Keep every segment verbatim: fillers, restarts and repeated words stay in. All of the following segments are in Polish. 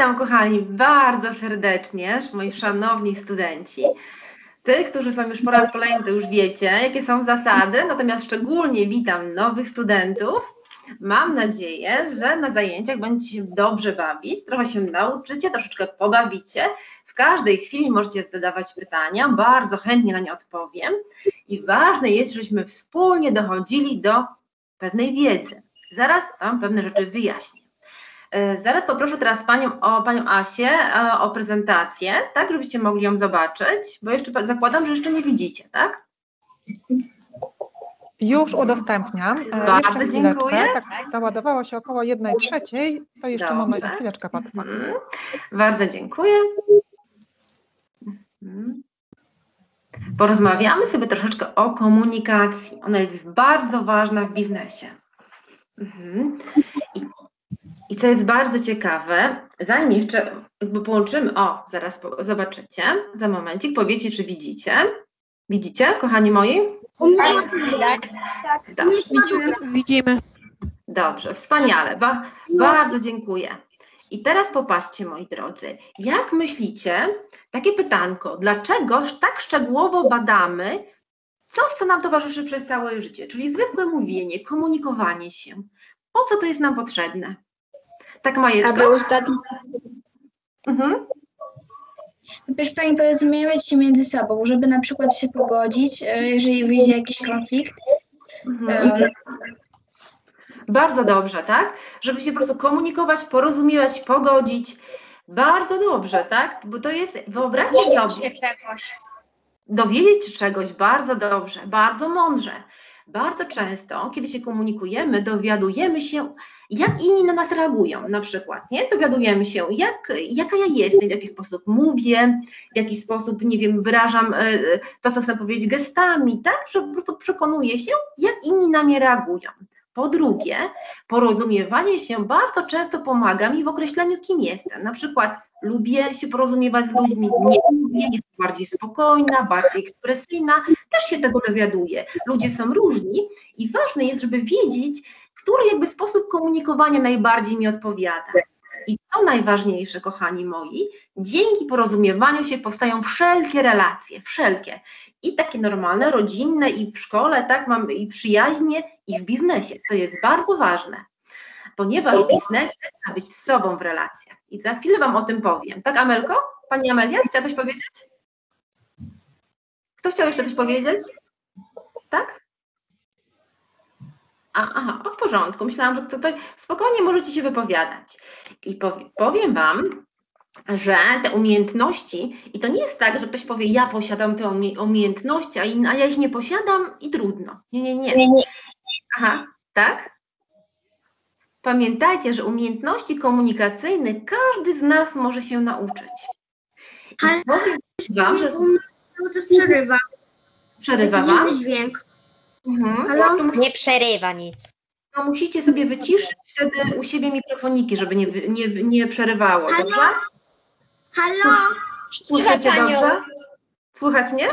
Witam, kochani, bardzo serdecznie, moi szanowni studenci. Tych, którzy są już po raz kolejny, to już wiecie, jakie są zasady, natomiast szczególnie witam nowych studentów. Mam nadzieję, że na zajęciach będziecie się dobrze bawić, trochę się nauczycie, troszeczkę pobawicie. W każdej chwili możecie zadawać pytania, bardzo chętnie na nie odpowiem. I ważne jest, żebyśmy wspólnie dochodzili do pewnej wiedzy. Zaraz Wam pewne rzeczy wyjaśnię. Zaraz poproszę teraz panią, o panią Asię o prezentację, tak, żebyście mogli ją zobaczyć, bo jeszcze zakładam, że jeszcze nie widzicie, tak? Już udostępniam. Bardzo jeszcze dziękuję. Tak, załadowało się około jednej trzeciej, to jeszcze Dobrze. moment, chwileczkę potrwa. Mhm. Bardzo dziękuję. Mhm. Porozmawiamy sobie troszeczkę o komunikacji. Ona jest bardzo ważna w biznesie. Mhm. I I co jest bardzo ciekawe, zanim jeszcze jakby połączymy, o, zaraz po, zobaczycie, za momencik, powiecie, czy widzicie. Widzicie, kochani moi? Tak, tak. Dobrze. Widzimy. Widzimy. Dobrze, wspaniale, ba, bardzo dziękuję. I teraz popatrzcie, moi drodzy, jak myślicie, takie pytanko, dlaczego tak szczegółowo badamy coś, co nam towarzyszy przez całe życie, czyli zwykłe mówienie, komunikowanie się. Po co to jest nam potrzebne? Tak, Majeczka? Aby uzgodnić. Mhm. Wiesz, Pani, porozumiewać się między sobą, żeby na przykład się pogodzić, jeżeli wyjdzie jakiś konflikt. Mhm. Um, Bardzo dobrze, tak? Żeby się po prostu komunikować, porozumiewać, pogodzić. Bardzo dobrze, tak? Bo to jest, wyobraźcie sobie, czegoś. dowiedzieć się czegoś bardzo dobrze, bardzo mądrze. Bardzo często, kiedy się komunikujemy, dowiadujemy się, jak inni na nas reagują, na przykład, nie? Dowiadujemy się, jak, jaka ja jestem, w jaki sposób mówię, w jaki sposób, nie wiem, wyrażam to, co chcę powiedzieć gestami, tak? Że po prostu przekonuję się, jak inni na mnie reagują. Po drugie, porozumiewanie się bardzo często pomaga mi w określeniu, kim jestem. Na przykład lubię się porozumiewać z ludźmi, nie lubię, jestem bardziej spokojna, bardziej ekspresyjna, też się tego dowiaduję. Ludzie są różni i ważne jest, żeby wiedzieć, który jakby sposób komunikowania najbardziej mi odpowiada. I to najważniejsze, kochani moi, dzięki porozumiewaniu się powstają wszelkie relacje, wszelkie. I takie normalne, rodzinne, i w szkole, tak, mamy i przyjaźnie, i w biznesie, co jest bardzo ważne, ponieważ w biznesie trzeba być z sobą w relacjach. I za chwilę Wam o tym powiem. Tak, Amelko? Pani Amelia, chciała coś powiedzieć? Kto chciał jeszcze coś powiedzieć? Tak? A, aha, o, w porządku. Myślałam, że ktoś... Spokojnie możecie się wypowiadać. I powiem, powiem Wam, że te umiejętności, i to nie jest tak, że ktoś powie, ja posiadam te umiejętności, a, in, a ja ich nie posiadam i trudno. Nie, nie, nie. Aha, tak? Pamiętajcie, że umiejętności komunikacyjne każdy z nas może się nauczyć. I powiem Wam, że... To przerywa. Przerywa Taki Wam? dziwny dźwięk. Mhm. Halo? To, Nie przerywa nic. to musicie sobie wyciszyć wtedy u siebie mikrofoniki, żeby nie, wy- nie, nie przerywało, Halo? dobrze? Halo? Słyszycie Panią. dobrze? Słychać mnie?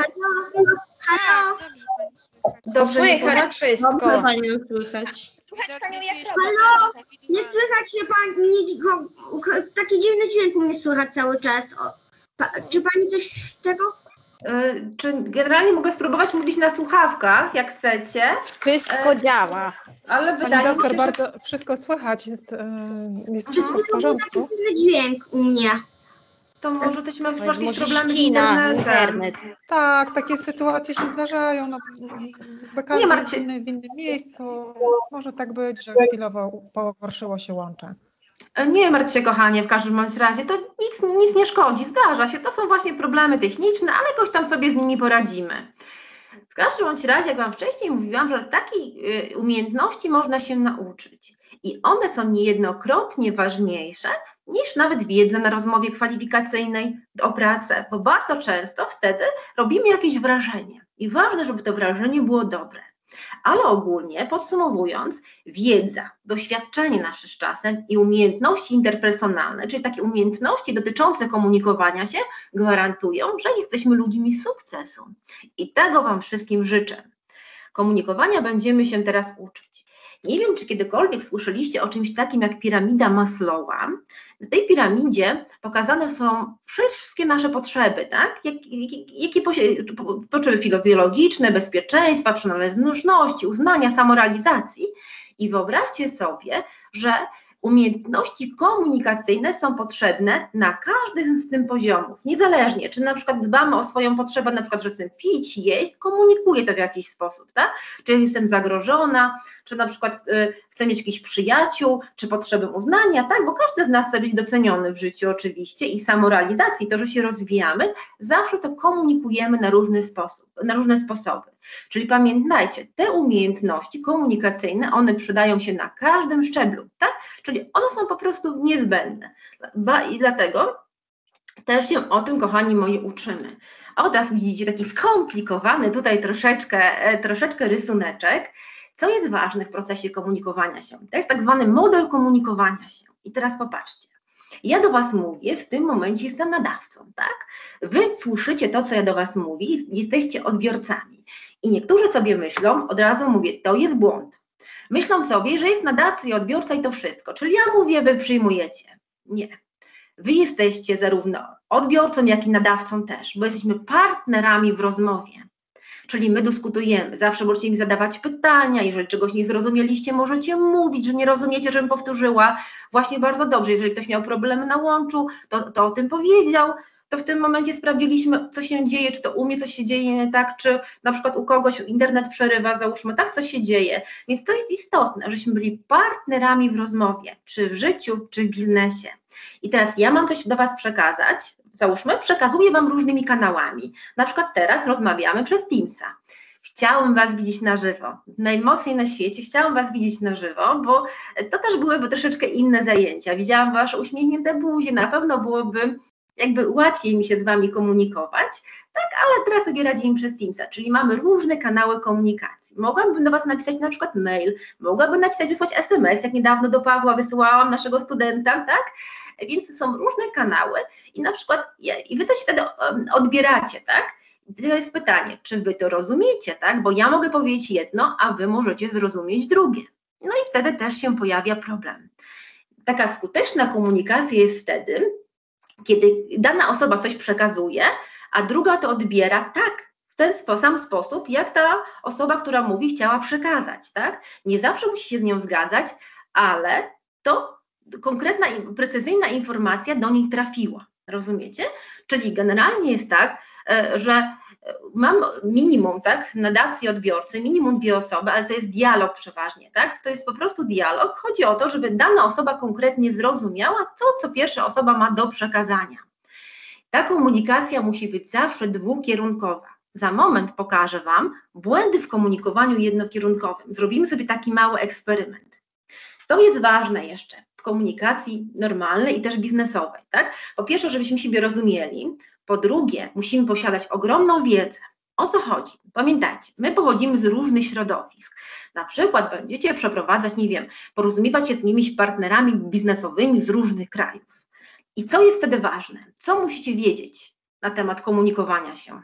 Halo? Dobrze mnie Słychać wszystko. Panią słychać. Słychać panią jak Halo? Nie słychać się pani, nic go, taki dziwny dźwięk u mnie słychać cały czas. O, pa, czy pani coś z tego? Y, Czy generalnie mogę spróbować mówić na słuchawkach, jak chcecie, Wszystko działa. ale Pani wydaje mi doktor, się, że... bardzo wszystko słychać, jest, e, jest Czy wszystko w był taki porządku. dziwny dźwięk u mnie? To może też masz Może jakieś problemy z ścina internetem. internet. Tak, takie sytuacje się zdarzają, no, jakby każdy martw jest się. w, inny, w innym miejscu. Może tak być, że chwilowo pogorszyło się łącze. Nie martw się, kochanie, w każdym bądź razie, to nic, nic nie szkodzi, zdarza się, to są właśnie problemy techniczne, ale jakoś tam sobie z nimi poradzimy. W każdym bądź razie, jak Wam wcześniej mówiłam, że takiej y, umiejętności można się nauczyć i one są niejednokrotnie ważniejsze niż nawet wiedza na rozmowie kwalifikacyjnej o pracę, bo bardzo często wtedy robimy jakieś wrażenie i ważne, żeby to wrażenie było dobre. Ale ogólnie, podsumowując, wiedza, doświadczenie nasze z czasem i umiejętności interpersonalne, czyli takie umiejętności dotyczące komunikowania się, gwarantują, że jesteśmy ludźmi sukcesu. I tego Wam wszystkim życzę. Komunikowania będziemy się teraz uczyć. Nie wiem, czy kiedykolwiek słyszeliście o czymś takim jak piramida Maslowa. W tej piramidzie pokazane są wszystkie nasze potrzeby, tak? Jak, jak, jakie potrzeby fizjologiczne, bezpieczeństwa, przynależności, uznania, samorealizacji. I wyobraźcie sobie, że umiejętności komunikacyjne są potrzebne na każdym z tych poziomów, niezależnie, czy na przykład dbamy o swoją potrzebę, na przykład, że chcę pić, jeść, komunikuję to w jakiś sposób, tak? Czy jestem zagrożona, czy na przykład y, chcę mieć jakichś przyjaciół, czy potrzebę uznania, tak? Bo każdy z nas chce być doceniony w życiu oczywiście i samorealizacji, to, że się rozwijamy, zawsze to komunikujemy na różny sposób, na różne sposoby. Czyli pamiętajcie, te umiejętności komunikacyjne, one przydają się na każdym szczeblu, tak? Czyli one są po prostu niezbędne. I dlatego też się o tym, kochani moi, uczymy. A od razu widzicie taki skomplikowany tutaj troszeczkę, troszeczkę rysuneczek, co jest ważne w procesie komunikowania się. To jest tak zwany model komunikowania się. I teraz popatrzcie. Ja do Was mówię, w tym momencie jestem nadawcą, tak? Wy słyszycie to, co ja do Was mówię, jesteście odbiorcami. I niektórzy sobie myślą, od razu mówię, to jest błąd. Myślą sobie, że jest nadawca i odbiorca i to wszystko. Czyli ja mówię, Wy przyjmujecie. Nie. Wy jesteście zarówno odbiorcą, jak i nadawcą też, bo jesteśmy partnerami w rozmowie. Czyli my dyskutujemy, zawsze możecie mi zadawać pytania, jeżeli czegoś nie zrozumieliście, możecie mówić, że nie rozumiecie, żebym powtórzyła. Właśnie bardzo dobrze, jeżeli ktoś miał problemy na łączu, to, to o tym powiedział, to w tym momencie sprawdziliśmy, co się dzieje, czy to u mnie coś się dzieje nie tak, czy na przykład u kogoś internet przerywa, załóżmy, tak, co się dzieje. Więc to jest istotne, żeśmy byli partnerami w rozmowie, czy w życiu, czy w biznesie. I teraz ja mam coś do Was przekazać, załóżmy, przekazuję Wam różnymi kanałami. Na przykład teraz rozmawiamy przez Teamsa. Chciałam Was widzieć na żywo, najmocniej na świecie, chciałam Was widzieć na żywo, bo to też byłyby troszeczkę inne zajęcia. Widziałam Wasze uśmiechnięte buzie, na pewno byłoby jakby łatwiej mi się z Wami komunikować, tak, ale teraz sobie radzimy przez Teamsa, czyli mamy różne kanały komunikacji. Mogłabym do Was napisać na przykład mail, mogłabym napisać, wysłać es em es, jak niedawno do Pawła wysyłałam, naszego studenta, tak, więc są różne kanały i na przykład, i Wy to się wtedy odbieracie, tak, to jest pytanie, czy Wy to rozumiecie, tak, bo ja mogę powiedzieć jedno, a Wy możecie zrozumieć drugie. No i wtedy też się pojawia problem. Taka skuteczna komunikacja jest wtedy, kiedy dana osoba coś przekazuje, a druga to odbiera tak, w ten sam sposób, jak ta osoba, która mówi, chciała przekazać, tak? Nie zawsze musi się z nią zgadzać, ale to konkretna, precyzyjna informacja do niej trafiła, rozumiecie? Czyli generalnie jest tak, że mam minimum, tak, nadawcy i odbiorcy, minimum dwie osoby, ale to jest dialog przeważnie, tak? To jest po prostu dialog. Chodzi o to, żeby dana osoba konkretnie zrozumiała to, co pierwsza osoba ma do przekazania. Ta komunikacja musi być zawsze dwukierunkowa. Za moment pokażę Wam błędy w komunikowaniu jednokierunkowym. Zrobimy sobie taki mały eksperyment. To jest ważne jeszcze w komunikacji normalnej i też biznesowej, tak? Po pierwsze, żebyśmy siebie rozumieli. Po drugie, musimy posiadać ogromną wiedzę. O co chodzi? Pamiętajcie, my pochodzimy z różnych środowisk. Na przykład będziecie przeprowadzać, nie wiem, porozumiewać się z jakimiś partnerami biznesowymi z różnych krajów. I co jest wtedy ważne? Co musicie wiedzieć na temat komunikowania się?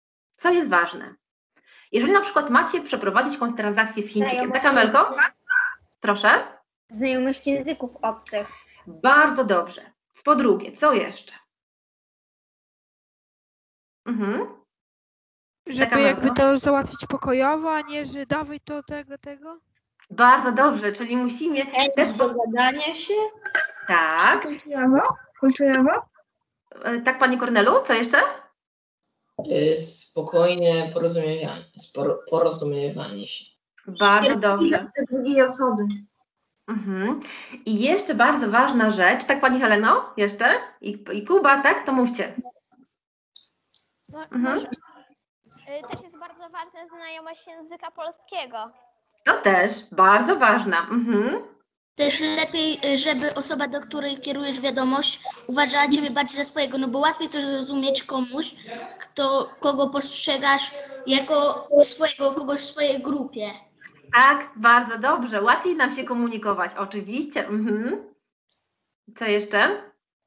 Co jest ważne? Jeżeli na przykład macie przeprowadzić jakąś transakcję z Chińczykiem, tak, Amelko? Proszę? Znajomość języków obcych. Bardzo dobrze. Po drugie, co jeszcze? Mhm. Żeby Taka jakby Melko? to załatwić pokojowo, a nie, że dawaj to, tego, tego. Bardzo dobrze, czyli musimy też... Dogadania się. Tak, Kulturowo? Kulturowo? E, tak, Panie Kornelu, co jeszcze? Y, Spokojne porozumiewanie, sporo- porozumiewanie się. Bardzo dobrze. drugiej osoby. Mhm. I jeszcze bardzo ważna rzecz, tak Pani Heleno, jeszcze? I, i Kuba, tak? To mówcie. No, Mhm. może, y, też jest bardzo ważna znajomość języka polskiego. To też, bardzo ważna. Mhm. Też lepiej, żeby osoba, do której kierujesz wiadomość, uważała Ciebie bardziej za swojego, no bo łatwiej też zrozumieć komuś, kto, kogo postrzegasz jako swojego, kogoś w swojej grupie. Tak, bardzo dobrze. Łatwiej nam się komunikować, oczywiście. Mhm. Co jeszcze?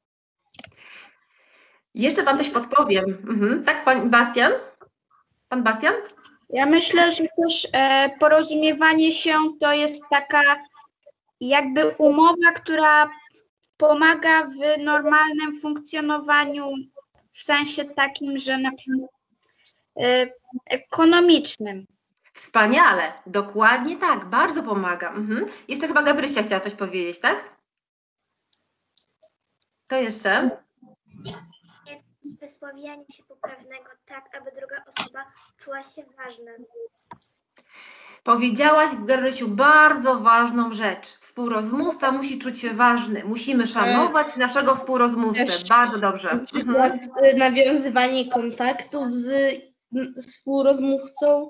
Jeszcze Wam coś podpowiem. Mhm. Tak, Pan Bastian? Pan Bastian? Ja myślę, że też e, porozumiewanie się to jest taka jakby umowa, która w pomaga w normalnym funkcjonowaniu, w sensie takim, że na przykład e, ekonomicznym. Wspaniale, dokładnie tak, bardzo pomaga. Mhm. Jeszcze chyba Gabrysia chciała coś powiedzieć, tak? To jeszcze? Jest wysławianie się poprawnego tak, aby druga osoba czuła się ważna. Powiedziałaś, Gabrysiu, bardzo ważną rzecz. Współrozmówca musi czuć się ważny. Musimy szanować naszego współrozmówcę. Też Bardzo dobrze. Na Mhm. przykład y, nawiązywanie kontaktów z y, współrozmówcą,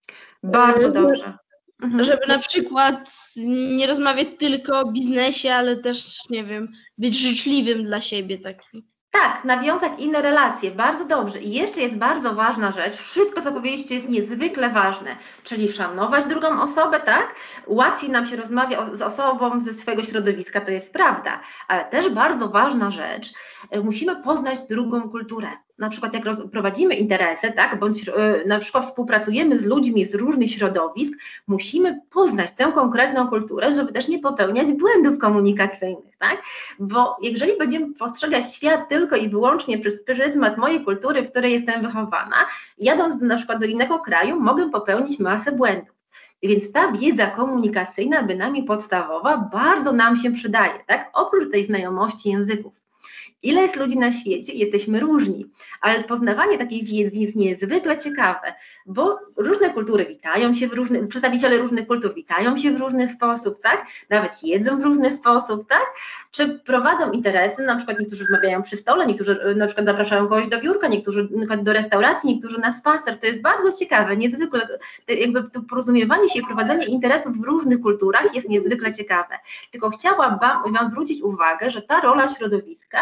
Bardzo y, dobrze. Mhm. żeby na przykład nie rozmawiać tylko o biznesie, ale też, nie wiem, być życzliwym dla siebie taki. Tak, nawiązać inne relacje, bardzo dobrze. I jeszcze jest bardzo ważna rzecz, wszystko co powiedzieliście jest niezwykle ważne, czyli szanować drugą osobę, tak? Łatwiej nam się rozmawia o, z osobą ze swojego środowiska, to jest prawda, ale też bardzo ważna rzecz, y, musimy poznać drugą kulturę. Na przykład jak roz, prowadzimy interesy, tak, bądź y, na przykład współpracujemy z ludźmi z różnych środowisk, musimy poznać tę konkretną kulturę, żeby też nie popełniać błędów komunikacyjnych, tak? Bo jeżeli będziemy postrzegać świat tylko i wyłącznie przez pryzmat mojej kultury, w której jestem wychowana, jadąc na przykład do innego kraju, mogę popełnić masę błędów. Więc ta wiedza komunikacyjna, bynajmniej podstawowa, bardzo nam się przydaje, tak? Oprócz tej znajomości języków. Ile jest ludzi na świecie? Jesteśmy różni, ale poznawanie takiej wiedzy jest niezwykle ciekawe, bo różne kultury witają się w różny, przedstawiciele różnych kultur witają się w różny sposób, tak? Nawet jedzą w różny sposób, tak? Czy prowadzą interesy, na przykład niektórzy rozmawiają przy stole, niektórzy na przykład zapraszają kogoś do biurka, niektórzy na przykład do restauracji, niektórzy na spacer. To jest bardzo ciekawe, niezwykle, jakby to porozumiewanie się i prowadzenie interesów w różnych kulturach jest niezwykle ciekawe. Tylko chciałam wam, wam zwrócić uwagę, że ta rola środowiska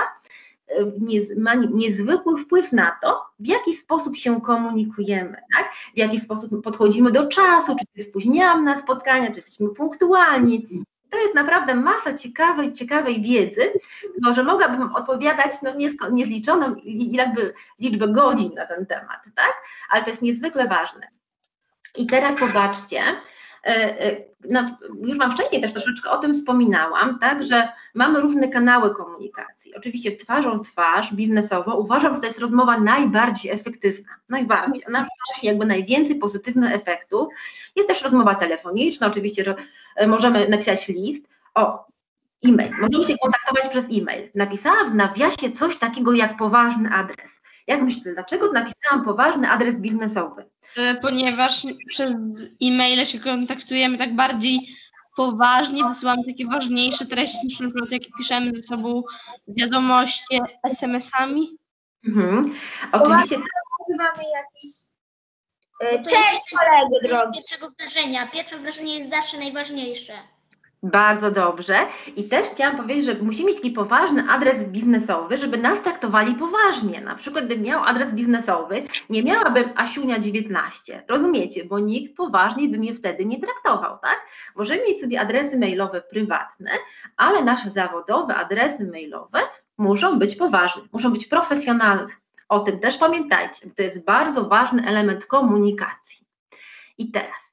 Nie, ma niezwykły wpływ na to, w jaki sposób się komunikujemy, tak? W jaki sposób podchodzimy do czasu, czy się spóźniamy na spotkania, czy jesteśmy punktualni. To jest naprawdę masa ciekawej, ciekawej wiedzy, no, że mogłabym odpowiadać no, niesko, niezliczoną jakby liczbę godzin na ten temat, tak? Ale to jest niezwykle ważne. I teraz popatrzcie, no, już wam wcześniej też troszeczkę o tym wspominałam, tak, że mamy różne kanały komunikacji. Oczywiście twarzą w twarz, biznesowo, uważam, że to jest rozmowa najbardziej efektywna, najbardziej, ona przynosi jakby najwięcej pozytywnych efektów. Jest też rozmowa telefoniczna, oczywiście ro, możemy napisać list, o, e-mail, możemy się kontaktować przez e-mail. Napisałam w nawiasie coś takiego jak poważny adres. Jak myślicie, dlaczego napisałam poważny adres biznesowy? Ponieważ przez e-maile się kontaktujemy tak bardziej poważnie, wysyłamy takie ważniejsze treści, niż na przykład jak piszemy ze sobą wiadomości es em esami. Mhm. Oczywiście. Mamy jakiś... Bo to Cześć jest kolego drogi. Pierwszego wrażenia. Pierwsze wrażenie jest zawsze najważniejsze. Bardzo dobrze. I też chciałam powiedzieć, że musimy mieć taki poważny adres biznesowy, żeby nas traktowali poważnie. Na przykład, gdybym miał adres biznesowy, nie miałabym Asiunia dziewiętnaście. Rozumiecie? Bo nikt poważnie by mnie wtedy nie traktował, tak? Możemy mieć sobie adresy mailowe prywatne, ale nasze zawodowe adresy mailowe muszą być poważne, muszą być profesjonalne. O tym też pamiętajcie, bo to jest bardzo ważny element komunikacji. I teraz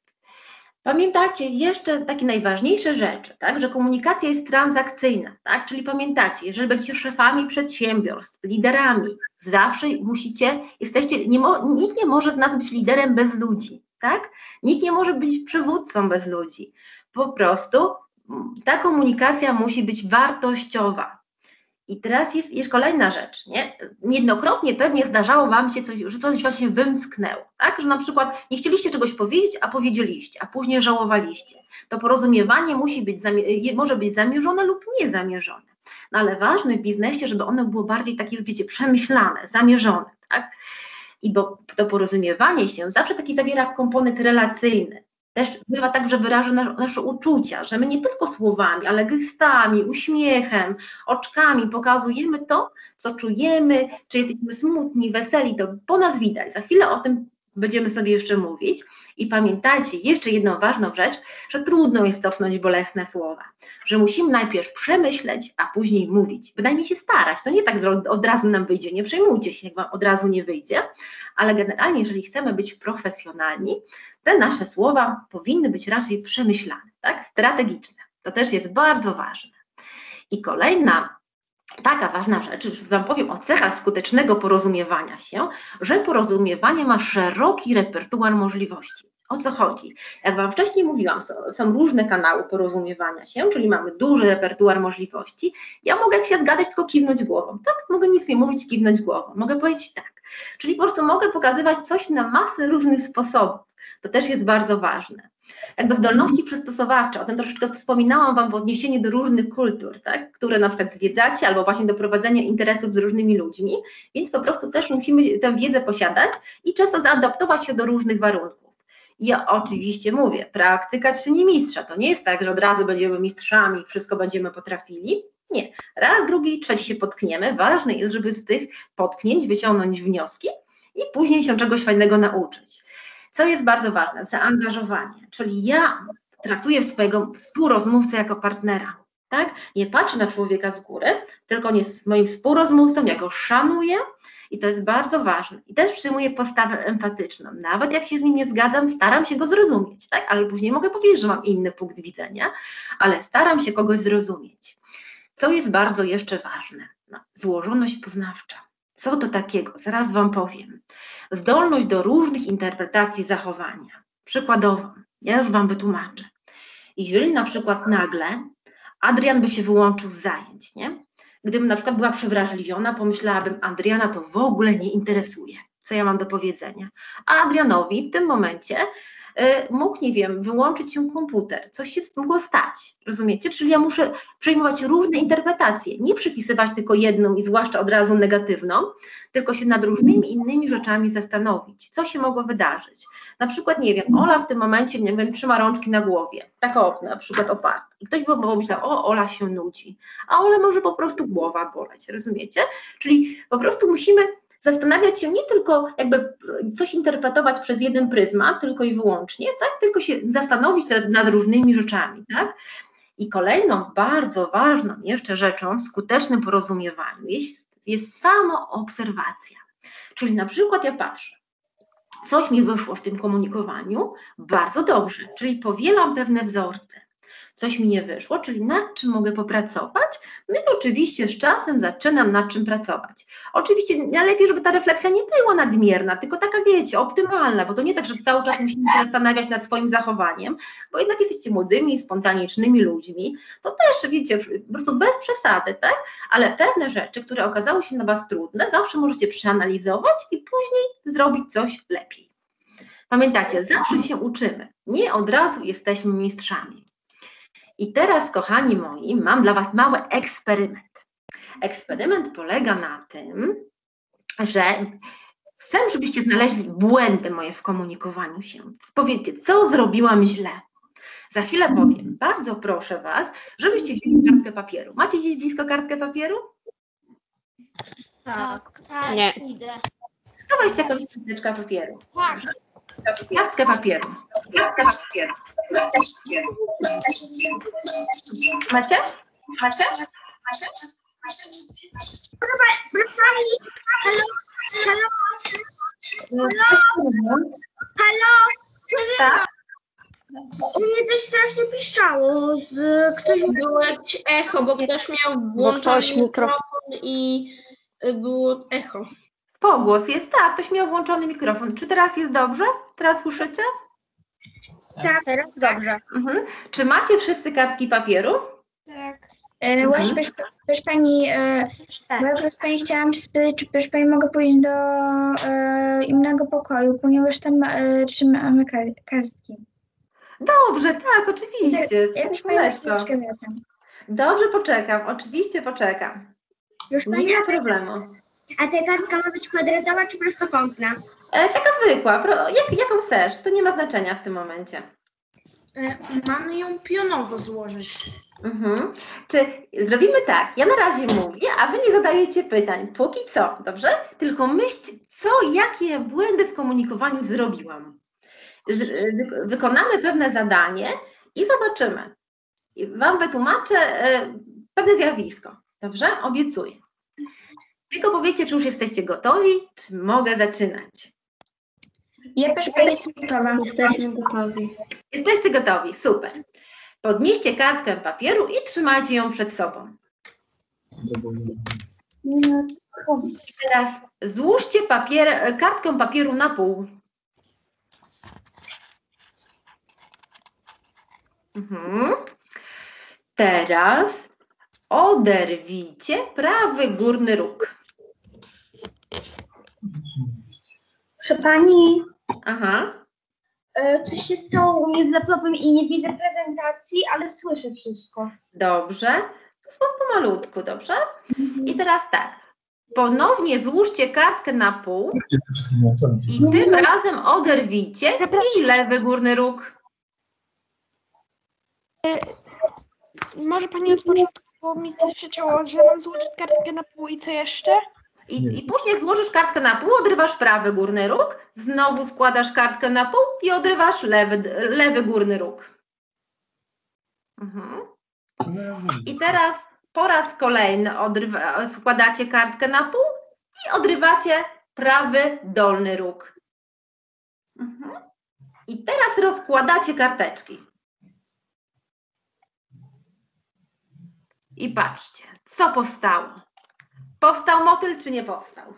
pamiętacie jeszcze takie najważniejsze rzeczy, tak, że komunikacja jest transakcyjna, tak, czyli pamiętacie, jeżeli będziecie szefami przedsiębiorstw, liderami, zawsze musicie, jesteście, nie mo, nikt nie może z nas być liderem bez ludzi, tak, nikt nie może być przywódcą bez ludzi, po prostu ta komunikacja musi być wartościowa. I teraz jest, jest kolejna rzecz, nie? Niejednokrotnie pewnie zdarzało wam się coś, że coś wam się wymsknęło, tak? Że na przykład nie chcieliście czegoś powiedzieć, a powiedzieliście, a później żałowaliście. To porozumiewanie musi być, może być zamierzone lub niezamierzone. No ale ważne w biznesie, żeby ono było bardziej takie, wiecie, przemyślane, zamierzone, tak? I bo to porozumiewanie się zawsze taki zawiera komponent relacyjny. Też bywa tak, że wyraża nasze uczucia, że my nie tylko słowami, ale gestami, uśmiechem, oczkami pokazujemy to, co czujemy, czy jesteśmy smutni, weseli, to po nas widać. Za chwilę o tym będziemy sobie jeszcze mówić. I pamiętajcie jeszcze jedną ważną rzecz, że trudno jest cofnąć bolesne słowa, że musimy najpierw przemyśleć, a później mówić. Bynajmniej się starać, to nie tak, że od razu nam wyjdzie, nie przejmujcie się, jak wam od razu nie wyjdzie, ale generalnie, jeżeli chcemy być profesjonalni, te nasze słowa powinny być raczej przemyślane, tak? Strategiczne. To też jest bardzo ważne. I kolejna taka ważna rzecz, że Wam powiem o cechach skutecznego porozumiewania się, że porozumiewanie ma szeroki repertuar możliwości. O co chodzi? Jak Wam wcześniej mówiłam, są, są różne kanały porozumiewania się, czyli mamy duży repertuar możliwości. Ja mogę jak się zgadać, tylko kiwnąć głową, tak? Mogę nic nie mówić, kiwnąć głową. Mogę powiedzieć tak. Czyli po prostu mogę pokazywać coś na masę różnych sposobów. To też jest bardzo ważne. Jakby zdolności przystosowawcze, o tym troszeczkę wspominałam Wam w odniesieniu do różnych kultur, tak? Które na przykład zwiedzacie, albo właśnie do prowadzenia interesów z różnymi ludźmi, więc po prostu też musimy tę wiedzę posiadać i często zaadaptować się do różnych warunków. Ja oczywiście mówię, praktyka czyni mistrza. To nie jest tak, że od razu będziemy mistrzami, wszystko będziemy potrafili. Nie. Raz, drugi, trzeci się potkniemy. Ważne jest, żeby z tych potknięć wyciągnąć wnioski i później się czegoś fajnego nauczyć. Co jest bardzo ważne? Zaangażowanie. Czyli ja traktuję swojego współrozmówcę jako partnera. Tak? Nie patrzę na człowieka z góry, tylko on jest moim współrozmówcą, ja go szanuję. I to jest bardzo ważne. I też przyjmuję postawę empatyczną. Nawet jak się z nim nie zgadzam, staram się go zrozumieć, tak? Ale później mogę powiedzieć, że mam inny punkt widzenia, ale staram się kogoś zrozumieć. Co jest bardzo jeszcze ważne? No, złożoność poznawcza. Co to takiego? Zaraz Wam powiem. Zdolność do różnych interpretacji zachowania. Przykładowo, ja już Wam wytłumaczę. Jeżeli na przykład nagle Adrian by się wyłączył z zajęć, nie? Gdybym na przykład była przewrażliwiona, pomyślałabym, Adriana to w ogóle nie interesuje, co ja mam do powiedzenia. A Adrianowi w tym momencie y, mógł, nie wiem, wyłączyć się komputer, coś się mogło stać, rozumiecie? Czyli ja muszę przejmować różne interpretacje, nie przypisywać tylko jedną i zwłaszcza od razu negatywną, tylko się nad różnymi innymi rzeczami zastanowić, co się mogło wydarzyć. Na przykład, nie wiem, Ola w tym momencie, nie wiem, trzyma rączki na głowie, tak o, na przykład oparta. I ktoś by pomyślał, o, Ola się nudzi, a Ola może po prostu głowa boleć, rozumiecie? Czyli po prostu musimy zastanawiać się nie tylko jakby coś interpretować przez jeden pryzmat, tylko i wyłącznie, tak? Tylko się zastanowić nad różnymi rzeczami, tak? I kolejną bardzo ważną jeszcze rzeczą w skutecznym porozumiewaniu jest, jest samoobserwacja. Czyli na przykład ja patrzę, coś mi wyszło w tym komunikowaniu bardzo dobrze, czyli powielam pewne wzorce. Coś mi nie wyszło, czyli nad czym mogę popracować? No i oczywiście z czasem zaczynam nad czym pracować. Oczywiście najlepiej, żeby ta refleksja nie była nadmierna, tylko taka, wiecie, optymalna, bo to nie tak, że cały czas musimy się zastanawiać nad swoim zachowaniem, bo jednak jesteście młodymi, spontanicznymi ludźmi, to też, wiecie, po prostu bez przesady, tak? Ale pewne rzeczy, które okazały się dla Was trudne, zawsze możecie przeanalizować i później zrobić coś lepiej. Pamiętacie, zawsze się uczymy, nie od razu jesteśmy mistrzami. I teraz, kochani moi, mam dla Was mały eksperyment. Eksperyment polega na tym, że chcę, żebyście znaleźli błędy moje w komunikowaniu się. Powiedzcie, co zrobiłam źle. Za chwilę powiem. Bardzo proszę Was, żebyście wzięli kartkę papieru. Macie gdzieś blisko kartkę papieru? Tak. Tak, Nie. idę. To weźcie jakąś karteczkę papieru. Tak. Kartkę papieru. Kartkę papieru. Macie? Macie? Macie? Proszę pani, halo, halo, halo, Tak? u mnie coś strasznie piszczało, z, ktoś... Było jakieś echo, bo ktoś miał Bo włączony ktoś mikro... mikrofon i y, było echo. Pogłos jest, tak, ktoś miał włączony mikrofon. Czy teraz jest dobrze? Teraz słyszycie? Tak, Teraz dobrze. Mhm. Czy macie wszyscy kartki papieru? Tak. E, właśnie, proszę, proszę Pani, e, Tak. bo ja proszę Pani chciałam się spytać, czy proszę Pani mogę pójść do e, innego pokoju, ponieważ tam e, trzymamy kar- kartki. Dobrze, tak, oczywiście. Ja proszę Pani za Chwileczkę. chwileczkę wracam. Dobrze, poczekam, oczywiście poczekam. Już pani, Nie ma problemu. a ta kartka ma być kwadratowa czy prostokątna? E, taka zwykła, pro, jak, jaką chcesz, to nie ma znaczenia w tym momencie. Mamy ją pionowo złożyć. Mhm. Czy zrobimy tak, ja na razie mówię, a Wy nie zadajecie pytań, póki co, dobrze? Tylko myślcie, co, jakie błędy w komunikowaniu zrobiłam. Z- wy- Wykonamy pewne zadanie i zobaczymy. I Wam wytłumaczę e, pewne zjawisko, dobrze? Obiecuję. Tylko powiedzcie, czy już jesteście gotowi, czy mogę zaczynać. Ja proszę Pani jestem gotowa. Jesteśmy gotowi. Jesteście gotowi, super. Podnieście kartkę papieru i trzymajcie ją przed sobą. I teraz złóżcie papier, kartkę papieru na pół. Mhm. Teraz oderwijcie prawy górny róg. Proszę pani, Aha. e, coś się stało u mnie z laptopem i nie widzę prezentacji, ale słyszę wszystko. Dobrze. To są pomalutku, dobrze? I teraz tak. Ponownie złóżcie kartkę na pół i tym razem oderwijcie jej lewy górny róg. Może pani od początku, bo mi coś przecięło, że mam złożyć kartkę na pół i co jeszcze? I, I później jak złożysz kartkę na pół, odrywasz prawy górny róg, znowu składasz kartkę na pół i odrywasz lewy, lewy górny róg. Mhm. I teraz po raz kolejny odrywa, składacie kartkę na pół i odrywacie prawy dolny róg. Mhm. I teraz rozkładacie karteczki. I patrzcie, co powstało. Powstał motyl, czy nie powstał?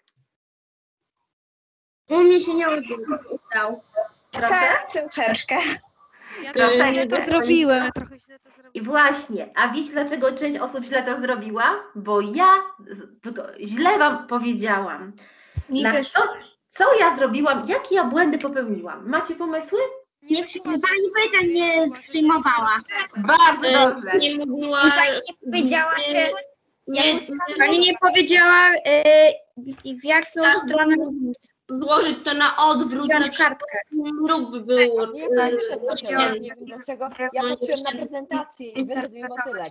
U mnie się nie udał. Proszę? Tak, troszeczkę. Ja Troszeczkę. źle to zrobiłem, ja trochę źle to zrobiłem. I właśnie, a wiecie dlaczego część osób źle to zrobiła? Bo ja z- źle wam powiedziałam. Mi Na też. co, co ja zrobiłam, jakie ja błędy popełniłam? Macie pomysły? Nie, pani pytań nie przyjmowała. Bardzo dobrze. Nie mówiła. Pani nie powiedziała, że Nie, Pani nie powiedziała, y, w jaką Tak. stronę złożyć to na odwrót, na wziąć przykład kartkę. róg by był. Nie y, wiem, dlaczego, y, nie wiem dlaczego. Ja patrzyłem na prezentację i wyszedł mi motylek.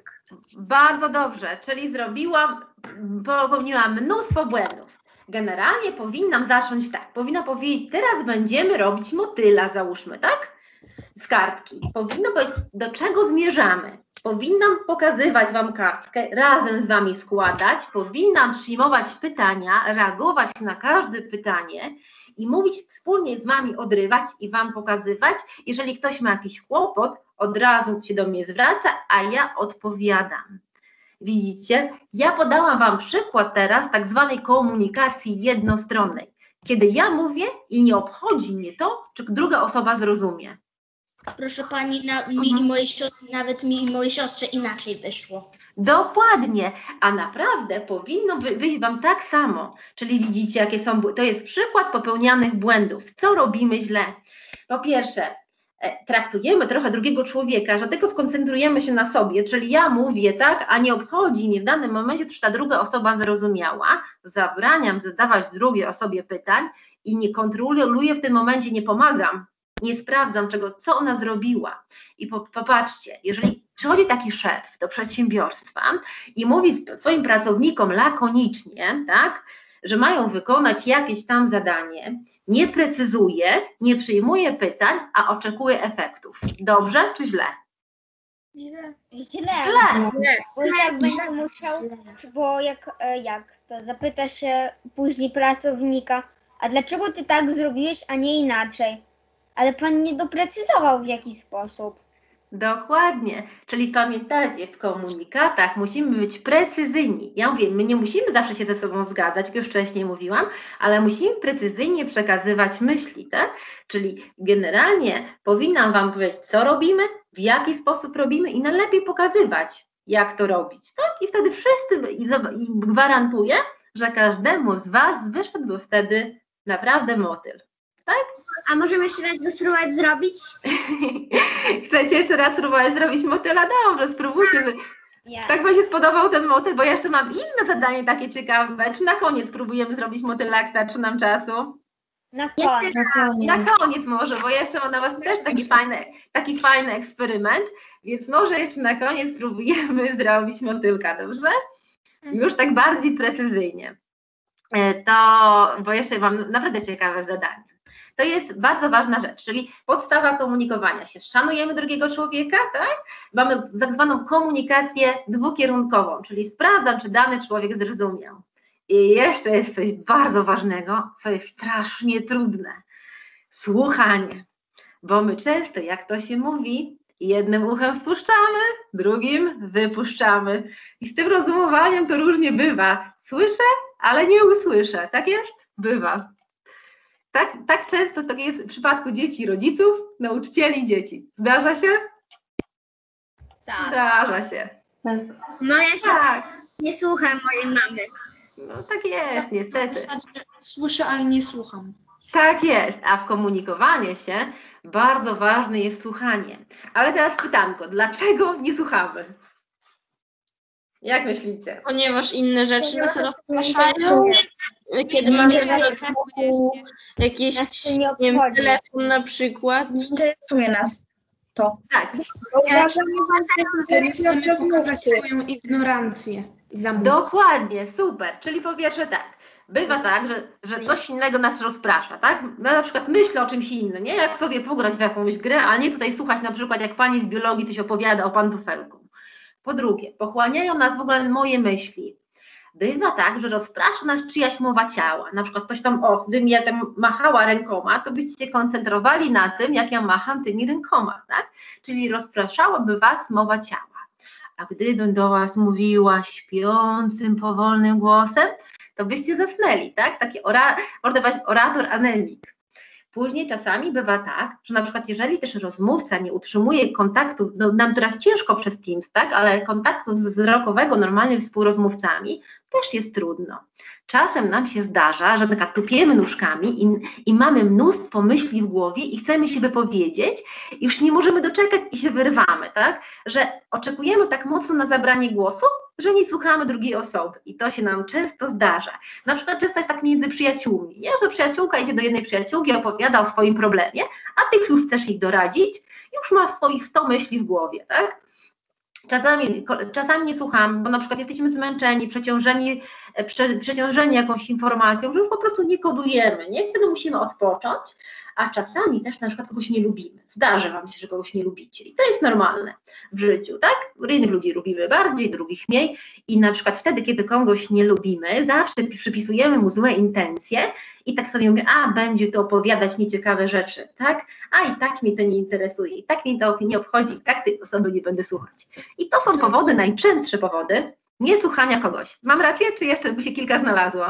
Bardzo dobrze, czyli zrobiłam, popełniłam mnóstwo błędów. Generalnie powinnam zacząć tak, powinna powiedzieć, teraz będziemy robić motyla, załóżmy, tak? Z kartki. Powinno powiedzieć, do czego zmierzamy. Powinnam pokazywać wam kartkę, razem z wami składać, powinnam przyjmować pytania, reagować na każde pytanie i mówić wspólnie z wami, odrywać i wam pokazywać. Jeżeli ktoś ma jakiś kłopot, od razu się do mnie zwraca, a ja odpowiadam. Widzicie? Ja podałam wam przykład teraz tak zwanej komunikacji jednostronnej. Kiedy ja mówię i nie obchodzi mnie to, czy druga osoba zrozumie. Proszę pani, na, mi i mojej siostrze, nawet mi i mojej siostrze inaczej wyszło. Dokładnie, a naprawdę powinno wy- wyjść wam tak samo. Czyli widzicie, jakie są, bł- to jest przykład popełnianych błędów. Co robimy źle? Po pierwsze, e, traktujemy trochę drugiego człowieka, że tylko skoncentrujemy się na sobie, czyli ja mówię tak, a nie obchodzi mnie w danym momencie, czy ta druga osoba zrozumiała. Zabraniam zadawać drugiej osobie pytań i nie kontroluję w tym momencie, nie pomagam. Nie sprawdzam, czego, co ona zrobiła. I po, popatrzcie, jeżeli przychodzi taki szef do przedsiębiorstwa i mówi swoim pracownikom lakonicznie, tak, że mają wykonać jakieś tam zadanie, nie precyzuje, nie przyjmuje pytań, a oczekuje efektów. Dobrze czy źle? źle. Źle. Bo jak będzie musiał, bo jak, e, jak to zapyta się później pracownika, a dlaczego ty tak zrobiłeś, a nie inaczej? Ale pan nie doprecyzował w jaki sposób. Dokładnie, czyli pamiętajcie, w komunikatach musimy być precyzyjni. Ja mówię, my nie musimy zawsze się ze sobą zgadzać, jak już wcześniej mówiłam, ale musimy precyzyjnie przekazywać myśli, tak? Czyli generalnie powinnam wam powiedzieć, co robimy, w jaki sposób robimy i najlepiej pokazywać, jak to robić, tak? I wtedy wszyscy, i zob- i gwarantuję, że każdemu z was wyszedłby wtedy naprawdę motyl, tak? A możemy jeszcze raz to spróbować zrobić? Chcecie jeszcze raz spróbować zrobić motyla? Dobrze, spróbujcie. Ja. Tak wam się spodobał ten motyl, bo ja jeszcze mam inne zadanie takie ciekawe. Czy na koniec spróbujemy zrobić motyla, jak starczy nam czasu? Na koniec. Na koniec może, bo jeszcze mam na was też taki fajny, taki fajny eksperyment, więc może jeszcze na koniec spróbujemy zrobić motylka, dobrze? Już tak bardziej precyzyjnie. E, To, bo jeszcze mam naprawdę ciekawe zadanie. To jest bardzo ważna rzecz, czyli podstawa komunikowania się. Szanujemy drugiego człowieka, tak? Mamy tak zwaną komunikację dwukierunkową, czyli sprawdzam, czy dany człowiek zrozumiał. I jeszcze jest coś bardzo ważnego, co jest strasznie trudne. Słuchanie. Bo my często, jak to się mówi, Jednym uchem wpuszczamy, drugim wypuszczamy. I z tym rozumowaniem to różnie bywa. Słyszę, ale nie usłyszę. Tak jest? Bywa. Tak, tak często to jest w przypadku dzieci i rodziców, nauczycieli i dzieci. Zdarza się? Tak. Zdarza się. Tak. No ja się Tak. nie słucham mojej mamy. No tak jest, niestety. Słyszę, ale nie słucham. Tak jest, a w komunikowaniu się bardzo ważne jest słuchanie. Ale teraz pytanko, dlaczego nie słuchamy? Jak myślicie? Ponieważ inne rzeczy nas rozpraszają, kiedy mamy w środku jakieś, nie wiem, telefon na przykład. Nie interesuje nas to. Tak. Uważamy, że my chcemy pokazać swoją ignorancję. Dla mózgu. Dokładnie, super. Czyli po pierwsze tak, bywa tak, że, że coś innego nas rozprasza, tak? Ja na przykład myślę o czymś innym, nie? Jak sobie pograć w jakąś grę, a nie tutaj słuchać na przykład jak pani z biologii coś opowiada o pantofelku. Po drugie, pochłaniają nas w ogóle moje myśli. Bywa tak, że rozprasza nas czyjaś mowa ciała. Na przykład ktoś tam, o, gdybym ja tam machała rękoma, to byście się koncentrowali na tym, jak ja macham tymi rękoma, tak? Czyli rozpraszałaby was mowa ciała. A gdybym do was mówiła śpiącym, powolnym głosem, to byście zasnęli, tak? Taki ora, można powiedzieć orator anemik. Później czasami bywa tak, że na przykład jeżeli też rozmówca nie utrzymuje kontaktu, no nam teraz ciężko przez Teams, tak? Ale kontaktu wzrokowego normalnie z współrozmówcami też jest trudno. Czasem nam się zdarza, że tak tupiemy nóżkami i, i mamy mnóstwo myśli w głowie i chcemy się wypowiedzieć i już nie możemy doczekać i się wyrwamy, tak? Że oczekujemy tak mocno na zabranie głosu, że nie słuchamy drugiej osoby i to się nam często zdarza. Na przykład często jest tak między przyjaciółmi, nie? Że przyjaciółka idzie do jednej przyjaciółki, opowiada o swoim problemie, a ty już chcesz jej doradzić i już masz swoich sto myśli w głowie, tak? Czasami, czasami nie słuchamy, bo na przykład jesteśmy zmęczeni, przeciążeni, prze, przeciążeni jakąś informacją, że już po prostu nie kodujemy, nie? Wtedy musimy odpocząć, a czasami też na przykład kogoś nie lubimy. Zdarzy wam się, że kogoś nie lubicie i to jest normalne w życiu, tak? Innych ludzi lubimy bardziej, drugich mniej i na przykład wtedy, kiedy kogoś nie lubimy, zawsze przypisujemy mu złe intencje i tak sobie mówię, a będzie to opowiadać nieciekawe rzeczy, tak? A i tak mnie to nie interesuje, i tak mnie to nie obchodzi, i tak tej osoby nie będę słuchać. I to są powody, najczęstsze powody niesłuchania kogoś. Mam rację, czy jeszcze by się kilka znalazło?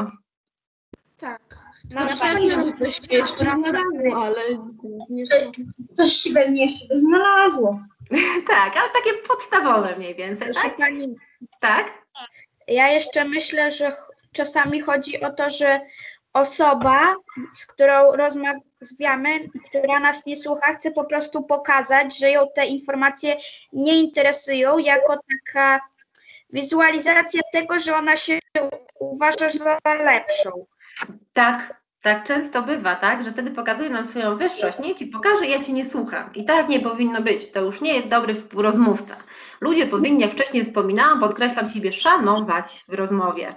Tak. No, na pewno coś się jeszcze znalazło, ale nie Coś się we mnie jeszcze znalazło. Tak, ale takie podstawowe mniej więcej, Proszę tak? pani, Tak? ja jeszcze myślę, że ch- czasami chodzi o to, że osoba, z którą rozmawiamy, która nas nie słucha, chce po prostu pokazać, że ją te informacje nie interesują, jako taka wizualizacja tego, że ona się uważa za lepszą. Tak, tak często bywa, tak, że wtedy pokazuje nam swoją wyższość. Nie ci pokażę, ja cię nie słucham. I tak nie powinno być. To już nie jest dobry współrozmówca. Ludzie powinni, jak wcześniej wspominałam, podkreślam, siebie szanować w rozmowie.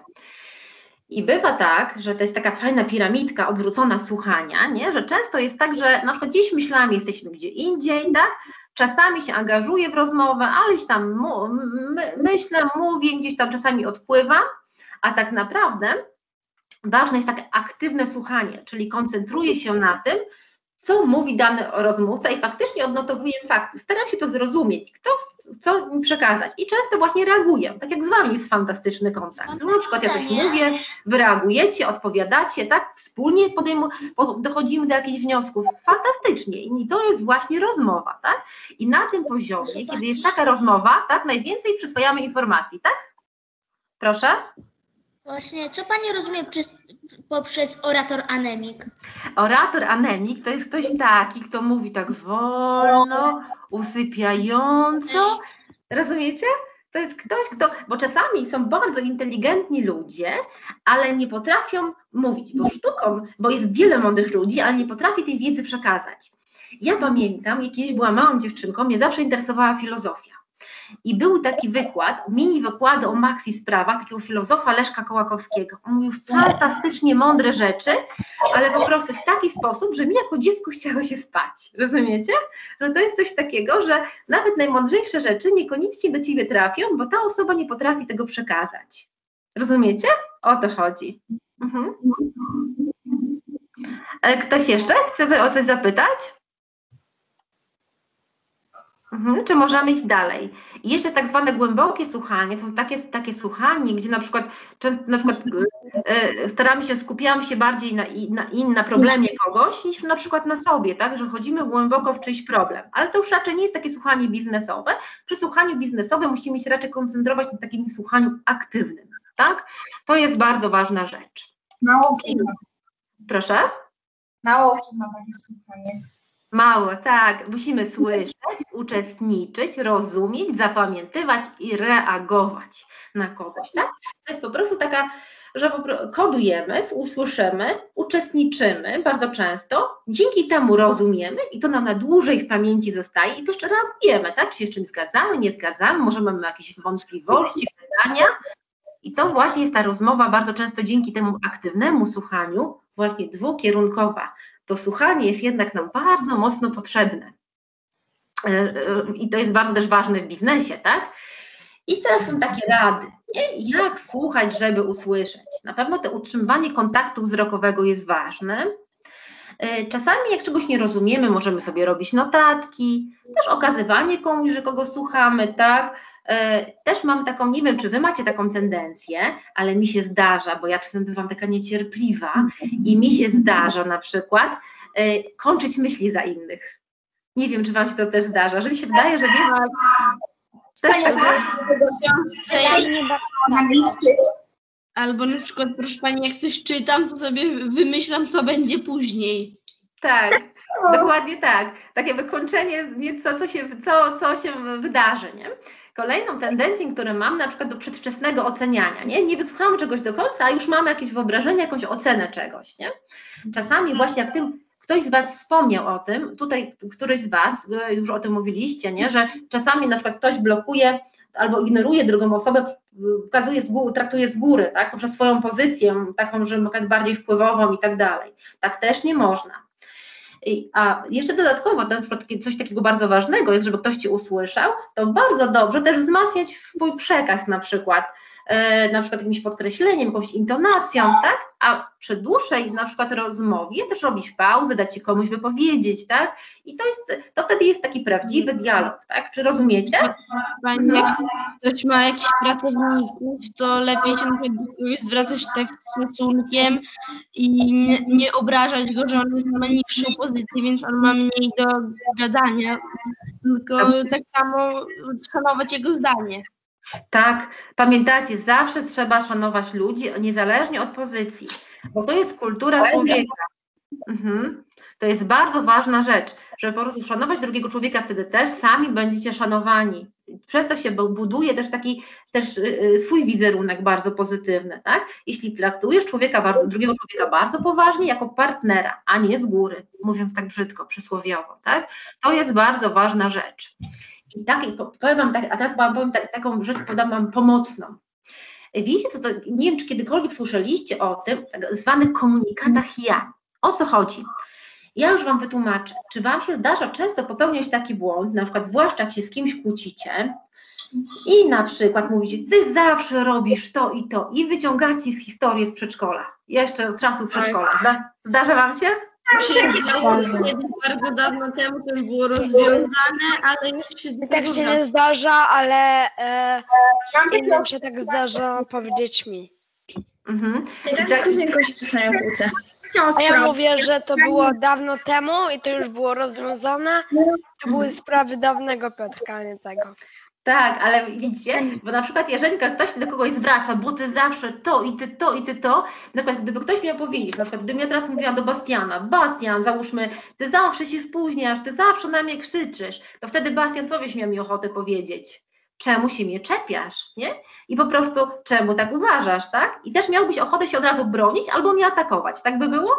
I bywa tak, że to jest taka fajna piramidka odwrócona słuchania, nie? Że często jest tak, że na przykład dziś myślami jesteśmy gdzie indziej, tak? Czasami się angażuję w rozmowę, aleś tam mu, my, myślę, mówię, gdzieś tam czasami odpływam, a tak naprawdę ważne jest takie aktywne słuchanie, czyli koncentruję się na tym, co mówi dany rozmówca i faktycznie odnotowuję fakty. Staram się to zrozumieć, kto co mi przekazać i często właśnie reaguję. Tak jak z wami jest fantastyczny kontakt. Że na przykład ja coś mówię, wy reagujecie, odpowiadacie, tak? Wspólnie podejmu, dochodzimy do jakichś wniosków. Fantastycznie. I to jest właśnie rozmowa, tak? I na tym poziomie, kiedy jest taka rozmowa, tak, najwięcej przyswajamy informacji, tak? Proszę? Właśnie, co pani rozumie przez, poprzez orator anemik? Orator anemik to jest ktoś taki, kto mówi tak wolno, usypiająco. Rozumiecie? To jest ktoś, kto, bo czasami są bardzo inteligentni ludzie, ale nie potrafią mówić, bo sztuką, bo jest wiele mądrych ludzi, ale nie potrafi tej wiedzy przekazać. Ja pamiętam, jak kiedyś była małą dziewczynką, mnie zawsze interesowała filozofia. I był taki wykład, mini wykłady o Maxi sprawach, takiego filozofa Leszka Kołakowskiego. On mówił fantastycznie mądre rzeczy, ale po prostu w taki sposób, że mi jako dziecku chciało się spać. Rozumiecie? Że to jest coś takiego, że nawet najmądrzejsze rzeczy niekoniecznie do ciebie trafią, bo ta osoba nie potrafi tego przekazać. Rozumiecie? O to chodzi. Mhm. Ktoś jeszcze chce o coś zapytać? Mhm, czy możemy iść dalej? I jeszcze tak zwane głębokie słuchanie, to są takie, takie słuchanie, gdzie na przykład często na przykład e, staramy się, skupiamy się bardziej na, na, in, na problemie kogoś niż na przykład na sobie, tak, że wchodzimy głęboko w czyjś problem. Ale to już raczej nie jest takie słuchanie biznesowe. Przy słuchaniu biznesowym musimy się raczej koncentrować na takim słuchaniu aktywnym, tak? To jest bardzo ważna rzecz. Mało chyba. Proszę? Mało chyba takie słuchanie. Mało, tak. Musimy słyszeć, uczestniczyć, rozumieć, zapamiętywać i reagować na kogoś, tak? To jest po prostu taka, że po prostu kodujemy, usłyszymy, uczestniczymy bardzo często, dzięki temu rozumiemy i to nam na dłużej w pamięci zostaje i też reagujemy, tak? Czy się z czymś zgadzamy, nie zgadzamy, może mamy jakieś wątpliwości, pytania i to właśnie jest ta rozmowa bardzo często dzięki temu aktywnemu słuchaniu, właśnie dwukierunkowa. To słuchanie jest jednak nam bardzo mocno potrzebne. I to jest bardzo też ważne w biznesie, tak? I teraz są takie rady, nie? Jak słuchać, żeby usłyszeć. Na pewno to utrzymywanie kontaktu wzrokowego jest ważne. Czasami jak czegoś nie rozumiemy, możemy sobie robić notatki, też okazywanie komuś, że kogo słuchamy, tak? Też mam taką, nie wiem, czy wy macie taką tendencję, ale mi się zdarza, bo ja czasem bywam taka niecierpliwa i mi się zdarza na przykład kończyć myśli za innych. Nie wiem, czy wam się to też zdarza, że mi się wydaje, że wiem, też Albo na przykład, proszę pani, jak coś czytam, to sobie wymyślam, co będzie później. Tak, dokładnie tak. Takie wykończenie, co, co, się, co, co się wydarzy, nie? Kolejną tendencją, którą mam na przykład do przedwczesnego oceniania, nie? Nie wysłuchamy czegoś do końca, a już mamy jakieś wyobrażenie, jakąś ocenę czegoś, nie? Czasami właśnie jak tym, ktoś z was wspomniał o tym, tutaj któryś z was, już o tym mówiliście, nie? Że czasami na przykład ktoś blokuje albo ignoruje drugą osobę, pokazuje z góry, traktuje z góry, tak? Poprzez swoją pozycję, taką, że bardziej wpływową i tak dalej. Tak też nie można. A jeszcze dodatkowo coś takiego bardzo ważnego jest, żeby ktoś cię usłyszał, to bardzo dobrze też wzmacniać swój przekaz na przykład, na przykład jakimś podkreśleniem, jakąś intonacją, tak? A przy dłuższej na przykład rozmowie też robić pauzę, dać się komuś wypowiedzieć, tak? I to jest, to wtedy jest taki prawdziwy dialog, tak? Czy rozumiecie? Pani, jak ktoś ma jakichś pracowników, to lepiej się na przykład do kogoś zwracać tak z szacunkiem i nie, nie obrażać go, że on jest na niższą pozycję, więc on ma mniej do gadania, tylko tak samo szanować jego zdanie. Tak, pamiętajcie, zawsze trzeba szanować ludzi, niezależnie od pozycji, bo to jest kultura człowieka. Mhm. To jest bardzo ważna rzecz, żeby po prostu szanować drugiego człowieka, wtedy też sami będziecie szanowani. Przez to się buduje też taki też swój wizerunek bardzo pozytywny, tak? Jeśli traktujesz człowieka bardzo, drugiego człowieka bardzo poważnie, jako partnera, a nie z góry, mówiąc tak brzydko, przysłowiowo, tak? To jest bardzo ważna rzecz. I tak, powiem wam tak, a teraz powiem tak, taką rzecz, podam wam pomocną. Wiecie, co to, nie wiem, czy kiedykolwiek słyszeliście o tym, tak zwanych komunikatach ja. O co chodzi? Ja już wam wytłumaczę. Czy wam się zdarza często popełniać taki błąd, na przykład zwłaszcza jak się z kimś kłócicie i na przykład mówicie, ty zawsze robisz to i to i wyciągacie z historii z przedszkola, jeszcze od czasów przedszkola. Zda, zdarza wam się? Się kiedyś bardzo dawno temu to już było rozwiązane, ale już się do Tak tego się wraca. nie zdarza, ale e, innym się tak zdarza powiedzieć mi. Mhm. Ja też z kuzynką się czasami kłócę. A ja mówię, że to było dawno temu i to już było rozwiązane. To były sprawy dawnego Piotrka, a nie tego. Tak, ale widzicie, bo na przykład jeżeli ktoś do kogoś zwraca, bo ty zawsze to i ty to i ty to, na przykład gdyby ktoś miał powiedzieć, na przykład gdybym ja teraz mówiła do Bastiana, Bastian, załóżmy, ty zawsze się spóźniasz, ty zawsze na mnie krzyczysz, to wtedy Bastian, co byś miał mi ochotę powiedzieć? Czemu się mnie czepiasz, nie? I po prostu, czemu tak uważasz, tak? I też miałbyś ochotę się od razu bronić albo mnie atakować, tak by było?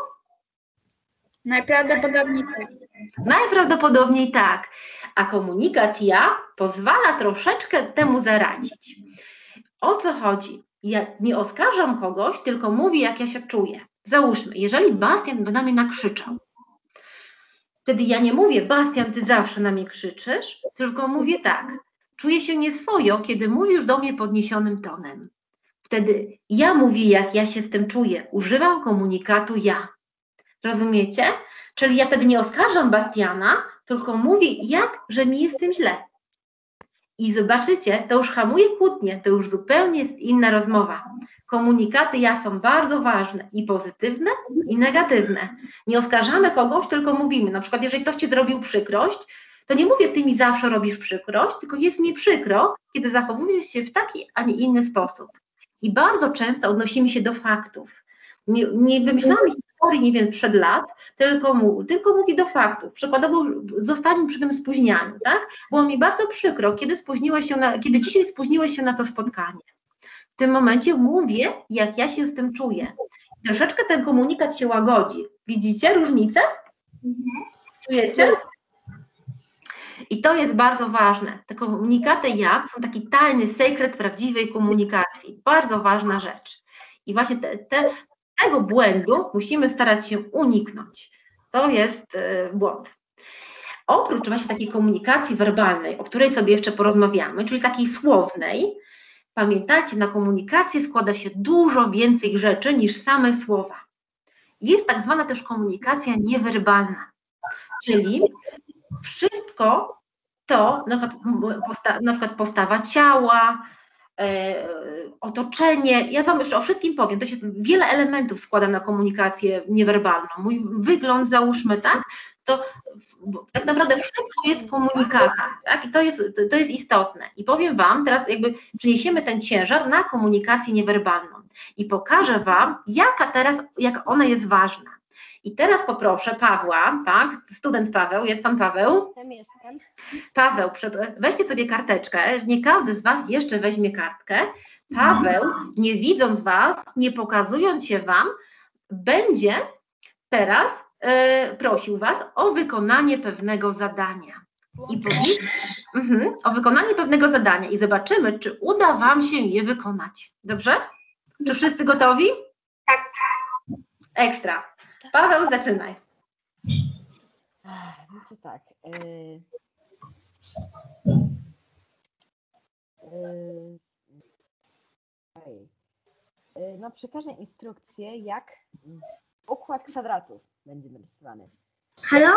Najprawdopodobniej tak. Najprawdopodobniej tak. A komunikat ja pozwala troszeczkę temu zaradzić. O co chodzi? Ja nie oskarżam kogoś, tylko mówię, jak ja się czuję. Załóżmy, jeżeli Bastian by na mnie nakrzyczał, wtedy ja nie mówię, Bastian, ty zawsze na mnie krzyczysz, tylko mówię tak, czuję się nieswojo, kiedy mówisz do mnie podniesionym tonem. Wtedy ja mówię, jak ja się z tym czuję. Używam komunikatu ja. Rozumiecie? Czyli ja wtedy nie oskarżam Bastiana, tylko mówię jak, że mi jest z tym źle. I zobaczycie, to już hamuje kłótnie, to już zupełnie jest inna rozmowa. Komunikaty ja są bardzo ważne i pozytywne, i negatywne. Nie oskarżamy kogoś, tylko mówimy. Na przykład, jeżeli ktoś ci zrobił przykrość, to nie mówię, ty mi zawsze robisz przykrość, tylko jest mi przykro, kiedy zachowujesz się w taki, a nie inny sposób. I bardzo często odnosimy się do faktów. Nie, nie wymyślamy historii, nie wiem, przed lat, tylko, mu, tylko mówi do faktów. Przykładowo zostańmy przy tym spóźnianiu, tak? Było mi bardzo przykro, kiedy spóźniłeś się na, kiedy dzisiaj spóźniłeś się na to spotkanie. W tym momencie mówię, jak ja się z tym czuję. Troszeczkę ten komunikat się łagodzi. Widzicie różnicę? Czujecie? I to jest bardzo ważne. Te komunikaty jak są taki tajny sekret prawdziwej komunikacji. Bardzo ważna rzecz. I właśnie te, te, tego błędu musimy starać się uniknąć. To jest y, błąd. Oprócz właśnie takiej komunikacji werbalnej, o której sobie jeszcze porozmawiamy, czyli takiej słownej, pamiętajcie, na komunikację składa się dużo więcej rzeczy niż same słowa. Jest tak zwana też komunikacja niewerbalna, czyli wszystko to, na przykład, posta, na przykład postawa ciała, e, otoczenie, ja Wam jeszcze o wszystkim powiem, to się wiele elementów składa na komunikację niewerbalną. Mój wygląd, załóżmy, tak, to tak naprawdę wszystko jest komunikatem, tak, i to jest, to jest istotne. I powiem Wam, teraz jakby przeniesiemy ten ciężar na komunikację niewerbalną i pokażę Wam, jaka teraz, jak ona jest ważna. I teraz poproszę Pawła, tak, student Paweł, jest Pan Paweł? Jestem, jestem. Paweł, weźcie sobie karteczkę, nie każdy z Was jeszcze weźmie kartkę. Paweł, nie widząc Was, nie pokazując się Wam, będzie teraz e, prosił Was o wykonanie pewnego zadania. I powie, mhm, o wykonanie pewnego zadania i zobaczymy, czy uda Wam się je wykonać. Dobrze? Czy wszyscy gotowi? Tak. Ekstra. Paweł, zaczynaj. No to tak. Yy, yy, ej. Yy, no przekażę instrukcję, jak układ kwadratów będzie narysowany. Halo?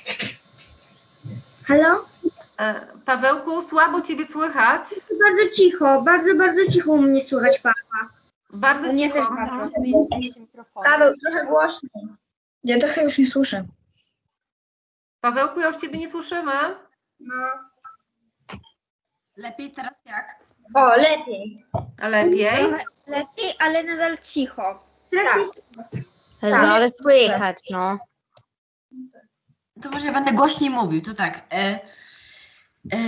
Halo? E, Pawełku, słabo Ciebie słychać. Bardzo cicho, bardzo, bardzo cicho u mnie słychać Pawła. Bardzo Nie cicho. też bardzo. Paweł, trochę głośniej. Ja trochę już nie słyszę. Pawełku, już Ciebie nie słyszymy. No. Lepiej teraz jak? O, lepiej. Lepiej. Trochę lepiej, ale nadal cicho. Strasznie Jezu, ale słychać, no. To może ja będę głośniej mówił, to tak. E, e,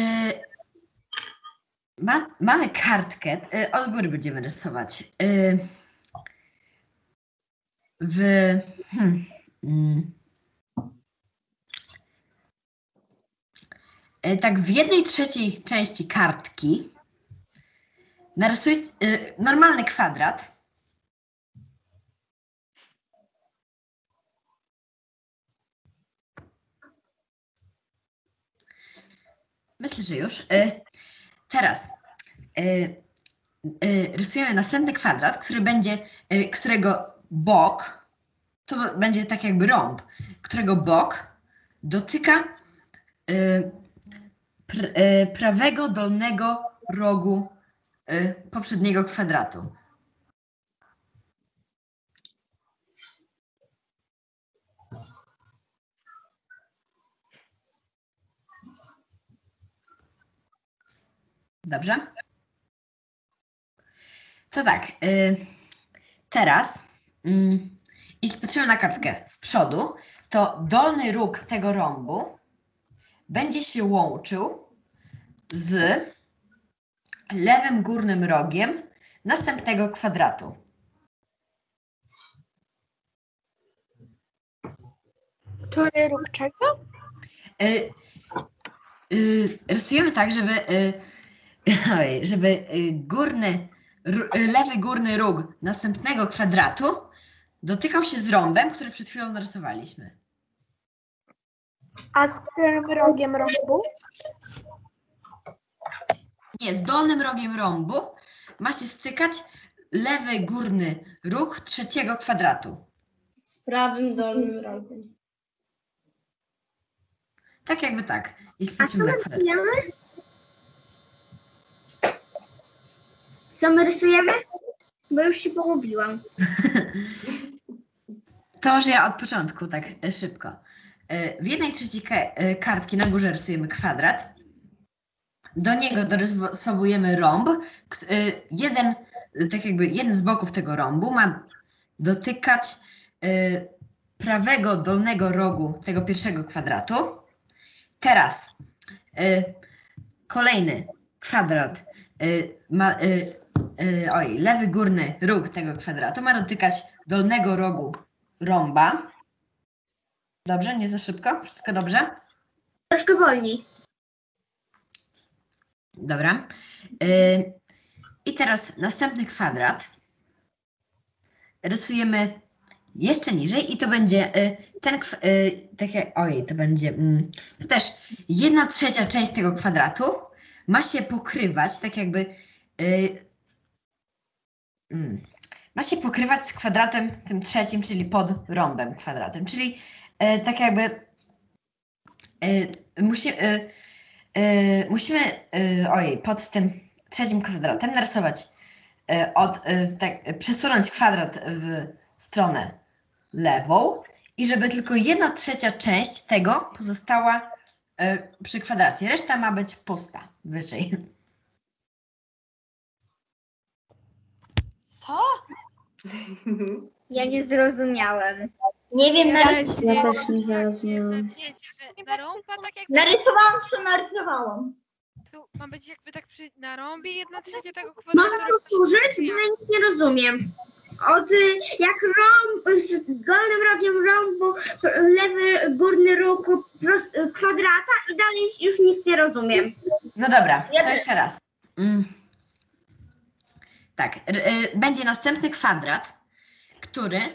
ma, mamy kartkę, e, od góry będziemy rysować. E, w... Hmm, mm, e, tak, w jednej trzeciej części kartki narysuję e, normalny kwadrat. Myślę, że już. Teraz rysujemy następny kwadrat, który będzie, którego bok, to będzie tak jakby rąb, którego bok dotyka prawego dolnego rogu poprzedniego kwadratu. Dobrze? To tak, y, teraz y, i patrzymy na kartkę z przodu, to dolny róg tego rąbu będzie się łączył z lewym górnym rogiem następnego kwadratu. Który róg czego? Y, y, rysujemy tak, żeby y, żeby górny, lewy górny róg następnego kwadratu dotykał się z rąbem, który przed chwilą narysowaliśmy. A z którym rogiem rąbu? Nie, z dolnym rogiem rąbu ma się stykać lewy górny róg trzeciego kwadratu. Z prawym dolnym rogiem. Tak jakby tak. I A co sprawdzimy my na kwadrat. rysujemy? Co my rysujemy? Bo już się pogubiłam. To może ja od początku, tak e, szybko. E, W jednej trzeciej ka- e, kartki na górze rysujemy kwadrat. Do niego dorysowujemy rąb. K- e, Jeden, e, tak jakby jeden z boków tego rąbu ma dotykać e, prawego dolnego rogu tego pierwszego kwadratu. Teraz e, kolejny kwadrat e, ma, e, e, oj, lewy górny róg tego kwadratu ma dotykać dolnego rogu rąba. Dobrze? Nie za szybko? Wszystko dobrze? Troszkę wolniej. Dobra. Y, I teraz następny kwadrat rysujemy jeszcze niżej i to będzie y, ten, kw- y, takie, ojej, to będzie, mm, to też jedna trzecia część tego kwadratu ma się pokrywać, tak jakby, y, mm, ma się pokrywać z kwadratem tym trzecim, czyli pod rąbem kwadratem, czyli y, tak jakby y, musi, y, y, musimy, y, ojej, pod tym trzecim kwadratem narysować, y, od, y, tak, przesunąć kwadrat w stronę lewą i żeby tylko jedna trzecia część tego pozostała y, przy kwadracie. Reszta ma być pusta, wyżej. Co? Ja nie zrozumiałem. Nie wiem, Ja narys- też nie- Ja też nie zrozumiałam. Na rąba tak jakby... narysowałam, co narysowałam. Tu ma być jakby tak przy, na rąbie jedna trzecia tego Mam kwadratu. powtórzyć, że ja nic nie rozumiem. Od y, jak rąb z dolnym rogiem rąbu, lewy górny róg prost, y, kwadrata i dalej już nic nie rozumiem. No dobra, Ja to też. jeszcze raz. Mm. Tak, r- y, będzie następny kwadrat, który y,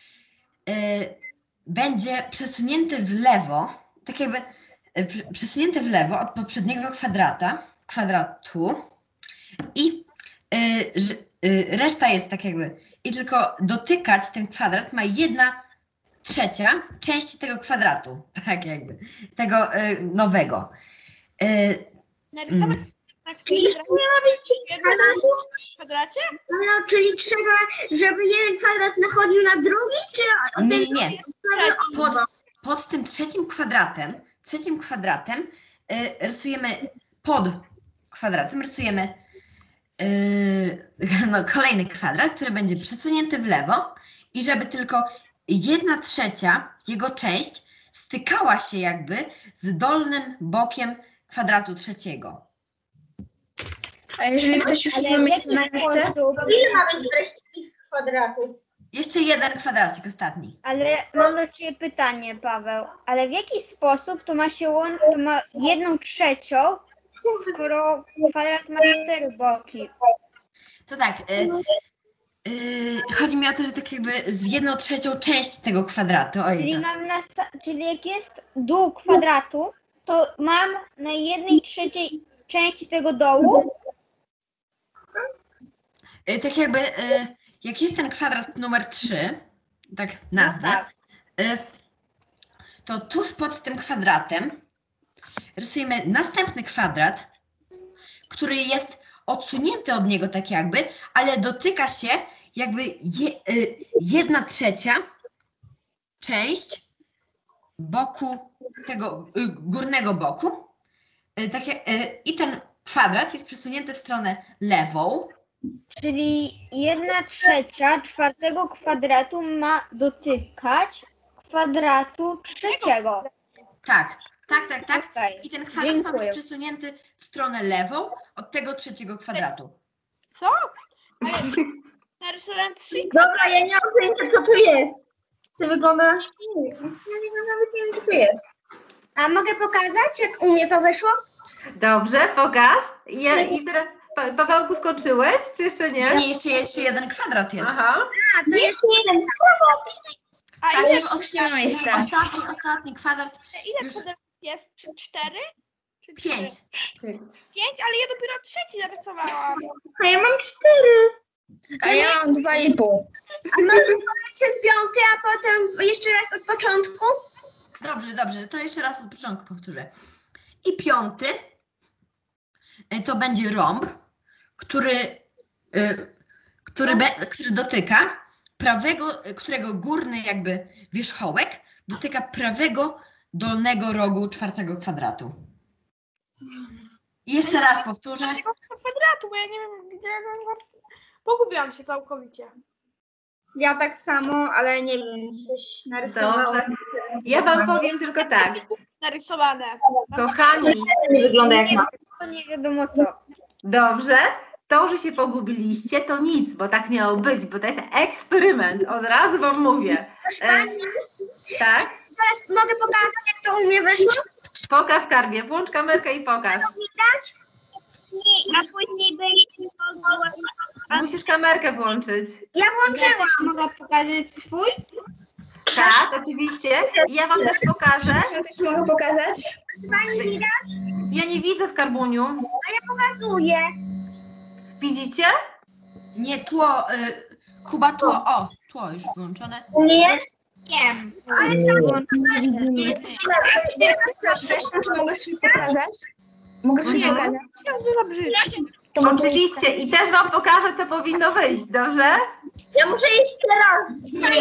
będzie przesunięty w lewo, tak jakby y, pr- przesunięty w lewo od poprzedniego kwadrata, kwadratu i y, ż- y, reszta jest tak jakby i tylko dotykać ten kwadrat ma jedna trzecia części tego kwadratu, tak jakby, tego y, nowego. Y, Narysować mm. tak Czyli nie ma być w jednym kwadratów? kwadracie? No, czyli trzeba, żeby jeden kwadrat nachodził na drugi, czy Nie, ten nie, nie. drugi kwadrat Pod, obok? pod tym trzecim kwadratem, trzecim kwadratem y, rysujemy pod kwadratem, rysujemy y, no, kolejny kwadrat, który będzie przesunięty w lewo i żeby tylko jedna trzecia jego część stykała się jakby z dolnym bokiem kwadratu trzeciego. A jeżeli ktoś już Ale nie w mieć jaki na ręce? sposób? Ile ma być wreszcie kwadratów? Jeszcze jeden kwadracik ostatni. Ale mam do Ciebie pytanie, Paweł. Ale w jaki sposób to ma się łączyć, to ma jedną trzecią, skoro kwadrat ma cztery boki? To tak, y, y, chodzi mi o to, że tak jakby z jedną trzecią część tego kwadratu. Ojej, Czyli to, mam na, sa- czyli jak jest dół kwadratu, to mam na jednej trzeciej części tego dołu. y, tak jakby y, jak jest ten kwadrat numer trzy, tak nazwę, No tak. y, to tuż pod tym kwadratem rysujemy następny kwadrat, który jest odsunięty od niego tak jakby, ale dotyka się jakby je, y, jedna trzecia część boku tego y, górnego boku. Y, takie, y, I ten kwadrat jest przesunięty w stronę lewą. Czyli jedna trzecia czwartego kwadratu ma dotykać kwadratu trzeciego. Tak, tak, tak, tak. Okej, I ten kwadrat ma dziękuję. być przesunięty w stronę lewą od tego trzeciego kwadratu. Co? Ale narysowałem trzy Dobra, ja nie mam pojęcia, co tu jest. To wygląda na szkielet. Ja nie nawet nie wiem, co to jest. A mogę pokazać, jak u mnie to wyszło? Dobrze, pokaż. Ja, i teraz, Pa- Pawełku, skoczyłeś, czy jeszcze nie? Nie, jeszcze, jeszcze jeden kwadrat jest. Aha. A, to jest jeden. A Tak, ile, już ostatni, ostatni, ostatni kwadrat. ile już- kwadratów jest? Czy cztery? Czy Pięć. trzy? Pięć, ale ja dopiero trzeci narysowałam. A ja mam cztery. A ja mam dwa i pół. A mogę powiedzieć ten piąty, a potem jeszcze raz od początku? Dobrze, dobrze, to jeszcze raz od początku powtórzę. I piąty y, to będzie rąb, który, y, który, be, który dotyka prawego, y, którego górny jakby wierzchołek dotyka prawego dolnego rogu czwartego kwadratu. I jeszcze raz powtórzę. Kwadratu, bo ja nie wiem, gdzie... Pogubiłam się całkowicie. Ja tak samo, ale nie wiem, coś narysowałam. Dobrze. Ja wam powiem tylko tak. Narysowane. Kochani, wygląda jak ma. To nie wiadomo co. dobrze, to, że się pogubiliście, to nic, bo tak miało być, bo to jest eksperyment, od razu wam mówię. E, tak? Teraz mogę pokazać, jak to u mnie wyszło? Pokaż, skarbie, włącz kamerkę i pokaż. Widać? Nie, a później będzie mogła... Musisz kamerkę włączyć. Ja włączyłam. Mogę pokazać swój? Tak, oczywiście. I ja wam też pokażę. Ja też mogę pokazać. Pani widać? Ja nie widzę, skarbuniu. A ja pokazuję. Widzicie? Nie, tło, y, Kuba, tło, o, tło już włączone. Nie? Wiem. Ale co? Mogę swój pokazać? Mogę swój Mhm. pokazać? Oczywiście. I też wam pokażę, co powinno wyjść, dobrze? Ja muszę iść teraz.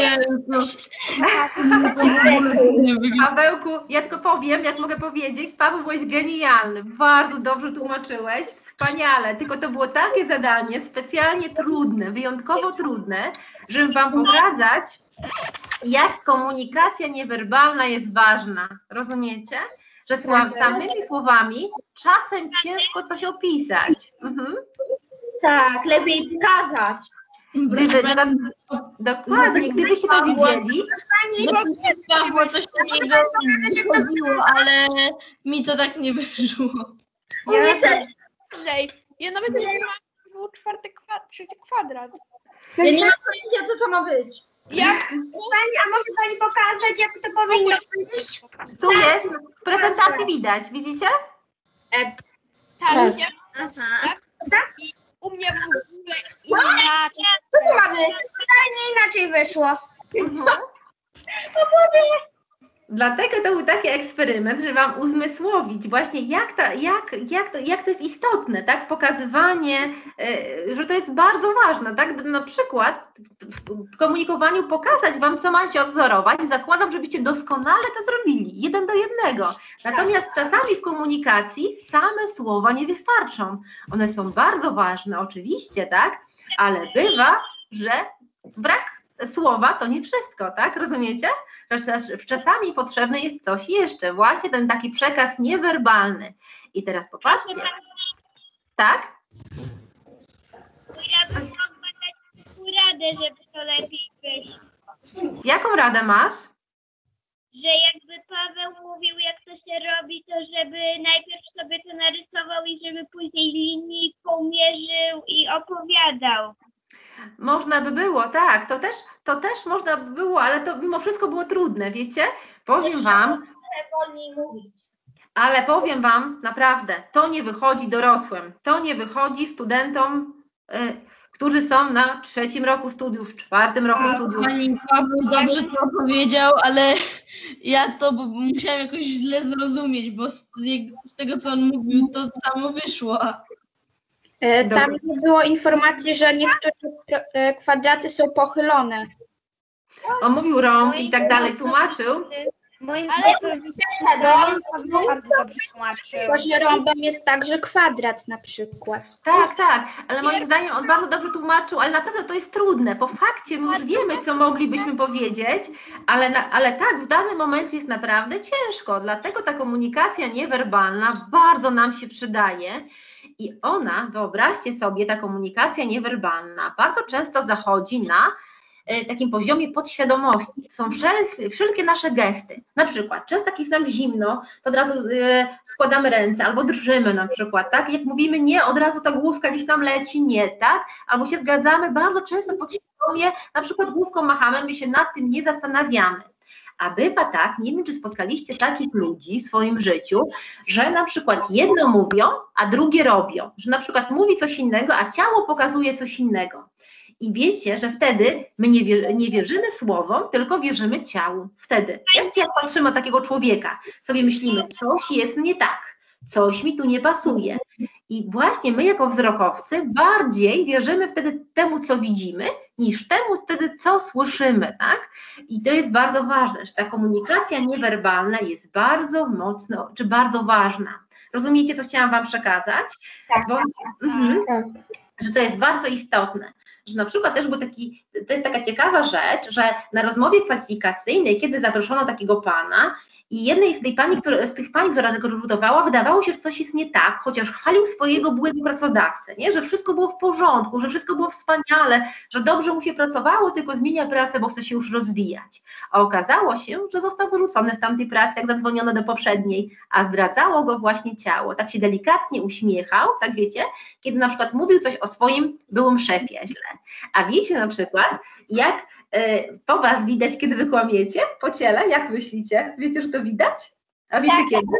Pawełku, ja tylko powiem, jak mogę powiedzieć, Paweł, byłeś genialny, bardzo dobrze tłumaczyłeś, wspaniale, tylko to było takie zadanie specjalnie trudne, wyjątkowo trudne, żeby wam pokazać, jak komunikacja niewerbalna jest ważna, rozumiecie? Że sła- samymi słowami czasem ciężko coś opisać. Mhm. Tak, lepiej pokazać. Gdyby, dokładnie, gdybyście to widzieli, No, było coś takiego chodziło, ale mi to tak nie wyszło. U mnie też. Bliżej. Ja nawet nie wiem, jak był czwarty kwadrat, trzeci kwadrat. Ja nie mam pojęcia, co to ma być. Jak? Pani, a może pani pokazać, jak to powinno być? tu jest, w prezentacji widać, widzicie? Tak, ja, Aha. tak? I u mnie w ogóle inaczej. Co to ma być? Totalnie inaczej wyszło. Mhm. Dlatego to był taki eksperyment, żeby wam uzmysłowić właśnie, jak, ta, jak, jak, to, jak to jest istotne, tak? Pokazywanie, y, że to jest bardzo ważne, tak? Na przykład w komunikowaniu pokazać wam, co macie odwzorować, zakładam, żebyście doskonale to zrobili, jeden do jednego. Natomiast czasami w komunikacji same słowa nie wystarczą. One są bardzo ważne, oczywiście, tak? Ale bywa, że brak słowa to nie wszystko, tak? Rozumiecie? Czasami potrzebny jest coś jeszcze, właśnie ten taki przekaz niewerbalny. I teraz popatrzcie. Tak? Ja bym mogła dać taką radę, żeby to lepiej wyszło. Jaką radę masz? Że jakby Paweł mówił, jak to się robi, to żeby najpierw sobie to narysował i żeby później linijką mierzył i opowiadał. Można by było, tak, to też, to też można by było, ale to mimo wszystko było trudne, wiecie? Powiem wam, Wolniej mówić. ale powiem wam, naprawdę, to nie wychodzi dorosłym, to nie wychodzi studentom, y, którzy są na trzecim roku studiów, w czwartym roku studiów. Pani Paweł dobrze to powiedział, ale ja to musiałam jakoś źle zrozumieć, bo z, jego, z tego, co on mówił, to samo wyszło. E, Tam Dobra. nie było informacji, że niektóre e, kwadraty są pochylone. On mówił rąb i tak dalej, tłumaczył. Moim Ale zdaniem bardzo dobrze tłumaczył. tylko, że rondem jest także kwadrat na przykład. Tak, tak, ale moim zdaniem on bardzo dobrze tłumaczył, ale naprawdę to jest trudne. Po fakcie my już wiemy, co moglibyśmy powiedzieć, ale, na, ale tak, w danym momencie jest naprawdę ciężko. Dlatego ta komunikacja niewerbalna bardzo nam się przydaje. I ona, wyobraźcie sobie, ta komunikacja niewerbalna bardzo często zachodzi na y, takim poziomie podświadomości. Są wszel, wszelkie nasze gesty. Na przykład, często jak jest nam zimno, to od razu y, składamy ręce albo drżymy na przykład, tak? Jak mówimy nie, od razu ta główka gdzieś tam leci, nie, tak? Albo się zgadzamy, bardzo często podświadomie, na przykład główką machamy, my się nad tym nie zastanawiamy. A bywa tak, nie wiem, czy spotkaliście takich ludzi w swoim życiu, że na przykład jedno mówią, a drugie robią. Że na przykład mówi coś innego, a ciało pokazuje coś innego. I wiecie, że wtedy my nie, wierzy, nie wierzymy słowom, tylko wierzymy ciału. Wtedy. Wiecie, jak patrzymy na takiego człowieka, sobie myślimy, coś jest nie tak, coś mi tu nie pasuje. I właśnie my jako wzrokowcy bardziej wierzymy wtedy temu, co widzimy, niż temu wtedy, co słyszymy, tak? I to jest bardzo ważne, że ta komunikacja niewerbalna jest bardzo mocno, czy bardzo ważna. Rozumiecie, co chciałam Wam przekazać? Tak, Bo, tak, mhm, tak. że to jest bardzo istotne, że na przykład też był taki, to jest taka ciekawa rzecz, że na rozmowie kwalifikacyjnej, kiedy zaproszono takiego pana i jednej z, tej pani, które, z tych pań, która rekrutowała, wydawało się, że coś jest nie tak, chociaż chwalił swojego byłego pracodawcę, nie? Że wszystko było w porządku, że wszystko było wspaniale, że dobrze mu się pracowało, tylko zmienia pracę, bo chce się już rozwijać. A okazało się, że został wyrzucony z tamtej pracy, jak zadzwoniono do poprzedniej, a zdradzało go właśnie ciało. Tak się delikatnie uśmiechał, tak wiecie, kiedy na przykład mówił coś o swoim byłym szefie źle. A wiecie na przykład, jak y, po was widać, kiedy wy kłamiecie po ciele? Jak myślicie? Wiecie, że to widać? A wiecie Tak, kiedy?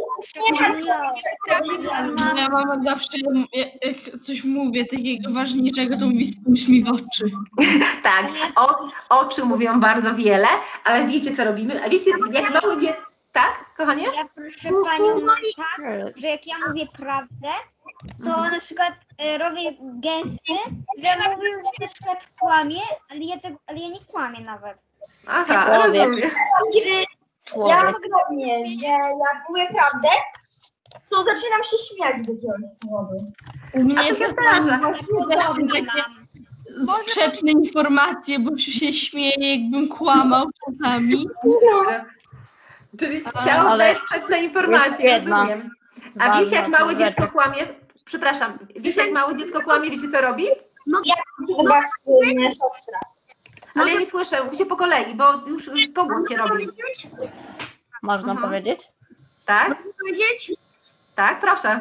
Moja mama zawsze, jak coś mówię takiego ważniejszego, to mówi, spójrz mi w oczy. Tak, o, oczy mówią bardzo wiele, ale wiecie, co robimy? A wiecie, jak mało dzieci... Tak, kochanie? Ja proszę panią mam tak, że jak ja mówię prawdę, to na przykład e, robię gesty, że mówię, że na przykład kłamie, ale ja, tego, ale ja nie kłamię nawet. Aha, Człowiek. rozumiem. Kiedy Człowiek. ja ogromnie, że jak mówię prawdę, to zaczynam się śmiać do jakiegoś powodu. U mnie A to się zdarza. też są takie sprzeczne informacje, bo się śmieję, jakbym kłamał czasami. Czyli A, chciałam ale dać sprzeczne informacje, jest jedna rozumiem. A ważna wiecie, jak małe rzecz. dziecko kłamie? Przepraszam, wiecie, jak małe dziecko kłamie, wiecie, co robi? Zobacz, moja siostra. Ale ja nie słyszę, musicie po kolei, bo już pogłos się robi. Można Aha. powiedzieć? Tak? Powiedzieć? Tak, proszę.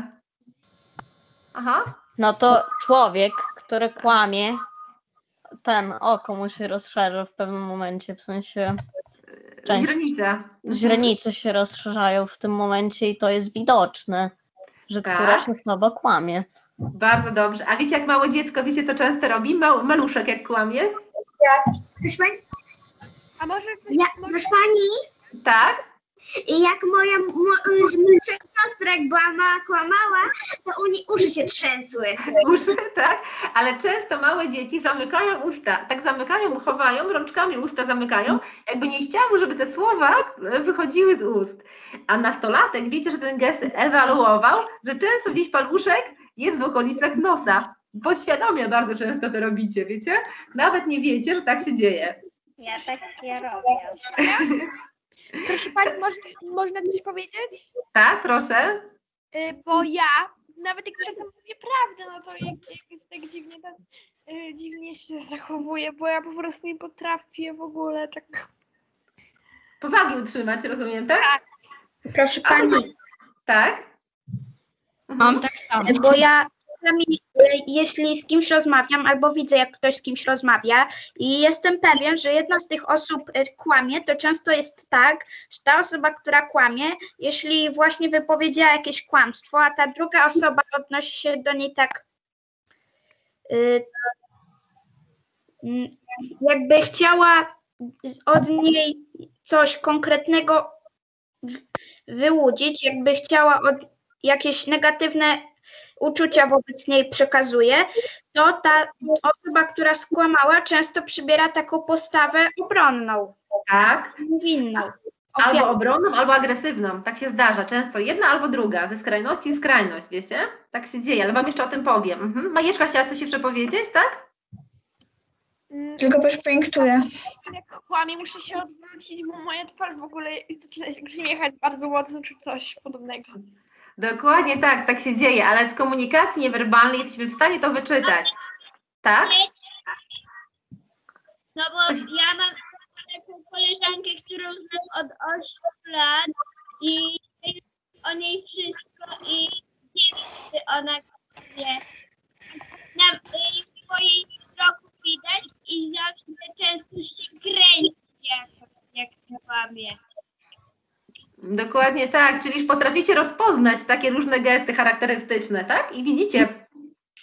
Aha. No to człowiek, który kłamie, ten oko mu się rozszerza w pewnym momencie, w sensie część, Źrenica. źrenice się rozszerzają w tym momencie i to jest widoczne, że Tak. któraś osoba kłamie. Bardzo dobrze. A wiecie, jak małe dziecko, wiecie, co często robi? Mał, maluszek jak kłamie? Proszę pani? A może... Ja, może... proszę pani, Tak? jak moja mo- młodsza siostra, jak była mała, kłamała, to u niej uszy się trzęsły. Uszy, tak? Ale często małe dzieci zamykają usta, tak zamykają, chowają, rączkami usta zamykają, jakby nie chciały, żeby te słowa wychodziły z ust. A nastolatek, wiecie, że ten gest ewaluował, że często gdzieś paluszek jest w okolicach nosa. Podświadomie bardzo często to robicie, wiecie? Nawet nie wiecie, że tak się dzieje. Ja tak nie robię. Proszę pani, może, można coś powiedzieć? Tak, proszę. Y, Bo ja, nawet jak czasem mówię prawdę, no to jak, jakoś tak dziwnie, tak, y, dziwnie się zachowuję, bo ja po prostu nie potrafię w ogóle tak... Powagi utrzymać, rozumiem, tak? Tak. Proszę A to pani, co- Tak? Mam tak samo. bo ja czasami, y, jeśli z kimś rozmawiam, albo widzę, jak ktoś z kimś rozmawia i jestem pewien, że jedna z tych osób y, kłamie, to często jest tak, że ta osoba, która kłamie, jeśli właśnie wypowiedziała jakieś kłamstwo, a ta druga osoba odnosi się do niej tak, y, mm, jakby chciała od niej coś konkretnego w- wyłudzić, jakby chciała od jakieś negatywne uczucia wobec niej przekazuje, to ta osoba, która skłamała, często przybiera taką postawę obronną, Tak. winną. Albo obronną, albo agresywną. Tak się zdarza. Często jedna albo druga. Ze skrajności w skrajność, wiecie? Tak się dzieje, ale wam jeszcze o tym powiem. Mhm. Majeczka chciała coś jeszcze powiedzieć, tak? Tylko też poinktuję. Jak kłamie, muszę się odwrócić, bo moja twarz w ogóle zaczyna się śmiechać bardzo mocno, czy coś podobnego. Dokładnie tak, tak się dzieje, ale z komunikacji niewerbalnej jesteśmy w stanie to wyczytać. Tak? No bo ja mam taką koleżankę, którą znam od ośmiu lat i wiem o niej wszystko i nie wiem, czy ona wie. Na swojej wzroku widać i zawsze często się kręci, jak, jak kłamie. Dokładnie tak, czyli już potraficie rozpoznać takie różne gesty charakterystyczne, tak? I widzicie,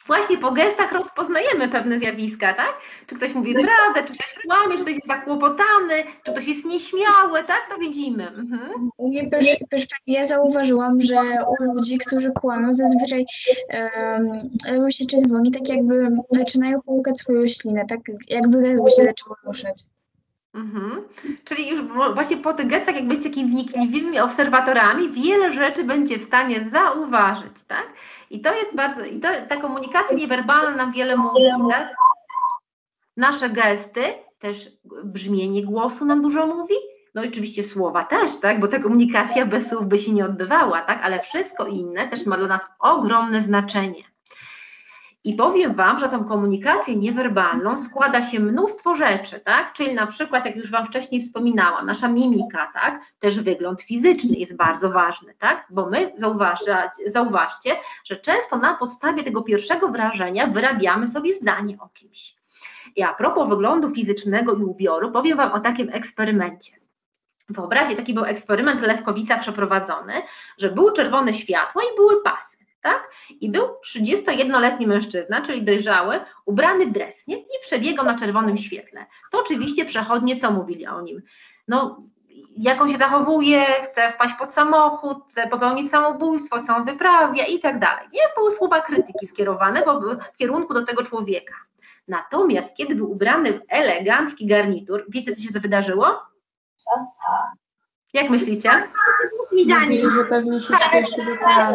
Właśnie po gestach rozpoznajemy pewne zjawiska, tak? Czy ktoś mówi prawdę, czy ktoś kłamie, czy ktoś jest zakłopotany, czy ktoś jest nieśmiały, tak? To widzimy. Mhm. U mnie też, też ja zauważyłam, że u ludzi, którzy kłamią, zazwyczaj um, robią się czerwoni, tak jakby zaczynają połykać swoją ślinę, tak jakby gardło się zaczęło ruszać. Mhm. Czyli już właśnie po tych gestach, jak będziecie takimi wnikliwymi obserwatorami, wiele rzeczy będzie w stanie zauważyć, tak? I to jest bardzo, i to, ta komunikacja niewerbalna nam wiele mówi, tak? Nasze gesty, też brzmienie głosu nam dużo mówi, no i oczywiście słowa też, tak? Bo ta komunikacja bez słów by się nie odbywała, tak? Ale wszystko inne też ma dla nas ogromne znaczenie. I powiem Wam, że tą komunikację niewerbalną składa się mnóstwo rzeczy, tak? Czyli na przykład, jak już Wam wcześniej wspominałam, nasza mimika, tak? Też wygląd fizyczny jest bardzo ważny, tak? Bo my, zauważcie, zauważcie, że często na podstawie tego pierwszego wrażenia wyrabiamy sobie zdanie o kimś. I a propos wyglądu fizycznego i ubioru, powiem Wam o takim eksperymencie. Wyobraźcie, taki był eksperyment Lewkowica przeprowadzony, że były czerwone światła i były pasy. Tak? I był trzydziestojednoletni mężczyzna, czyli dojrzały, ubrany w dres, nie? I przebiegał na czerwonym świetle. To oczywiście przechodnie co mówili o nim? No, jak on się zachowuje, chce wpaść pod samochód, chce popełnić samobójstwo, co on wyprawia i tak dalej. Nie były słowa krytyki skierowane w kierunku do tego człowieka. Natomiast kiedy był ubrany w elegancki garnitur, wiecie, co się wydarzyło? Jak myślicie? I za nim. Że pewnie się śpieszy do pracy.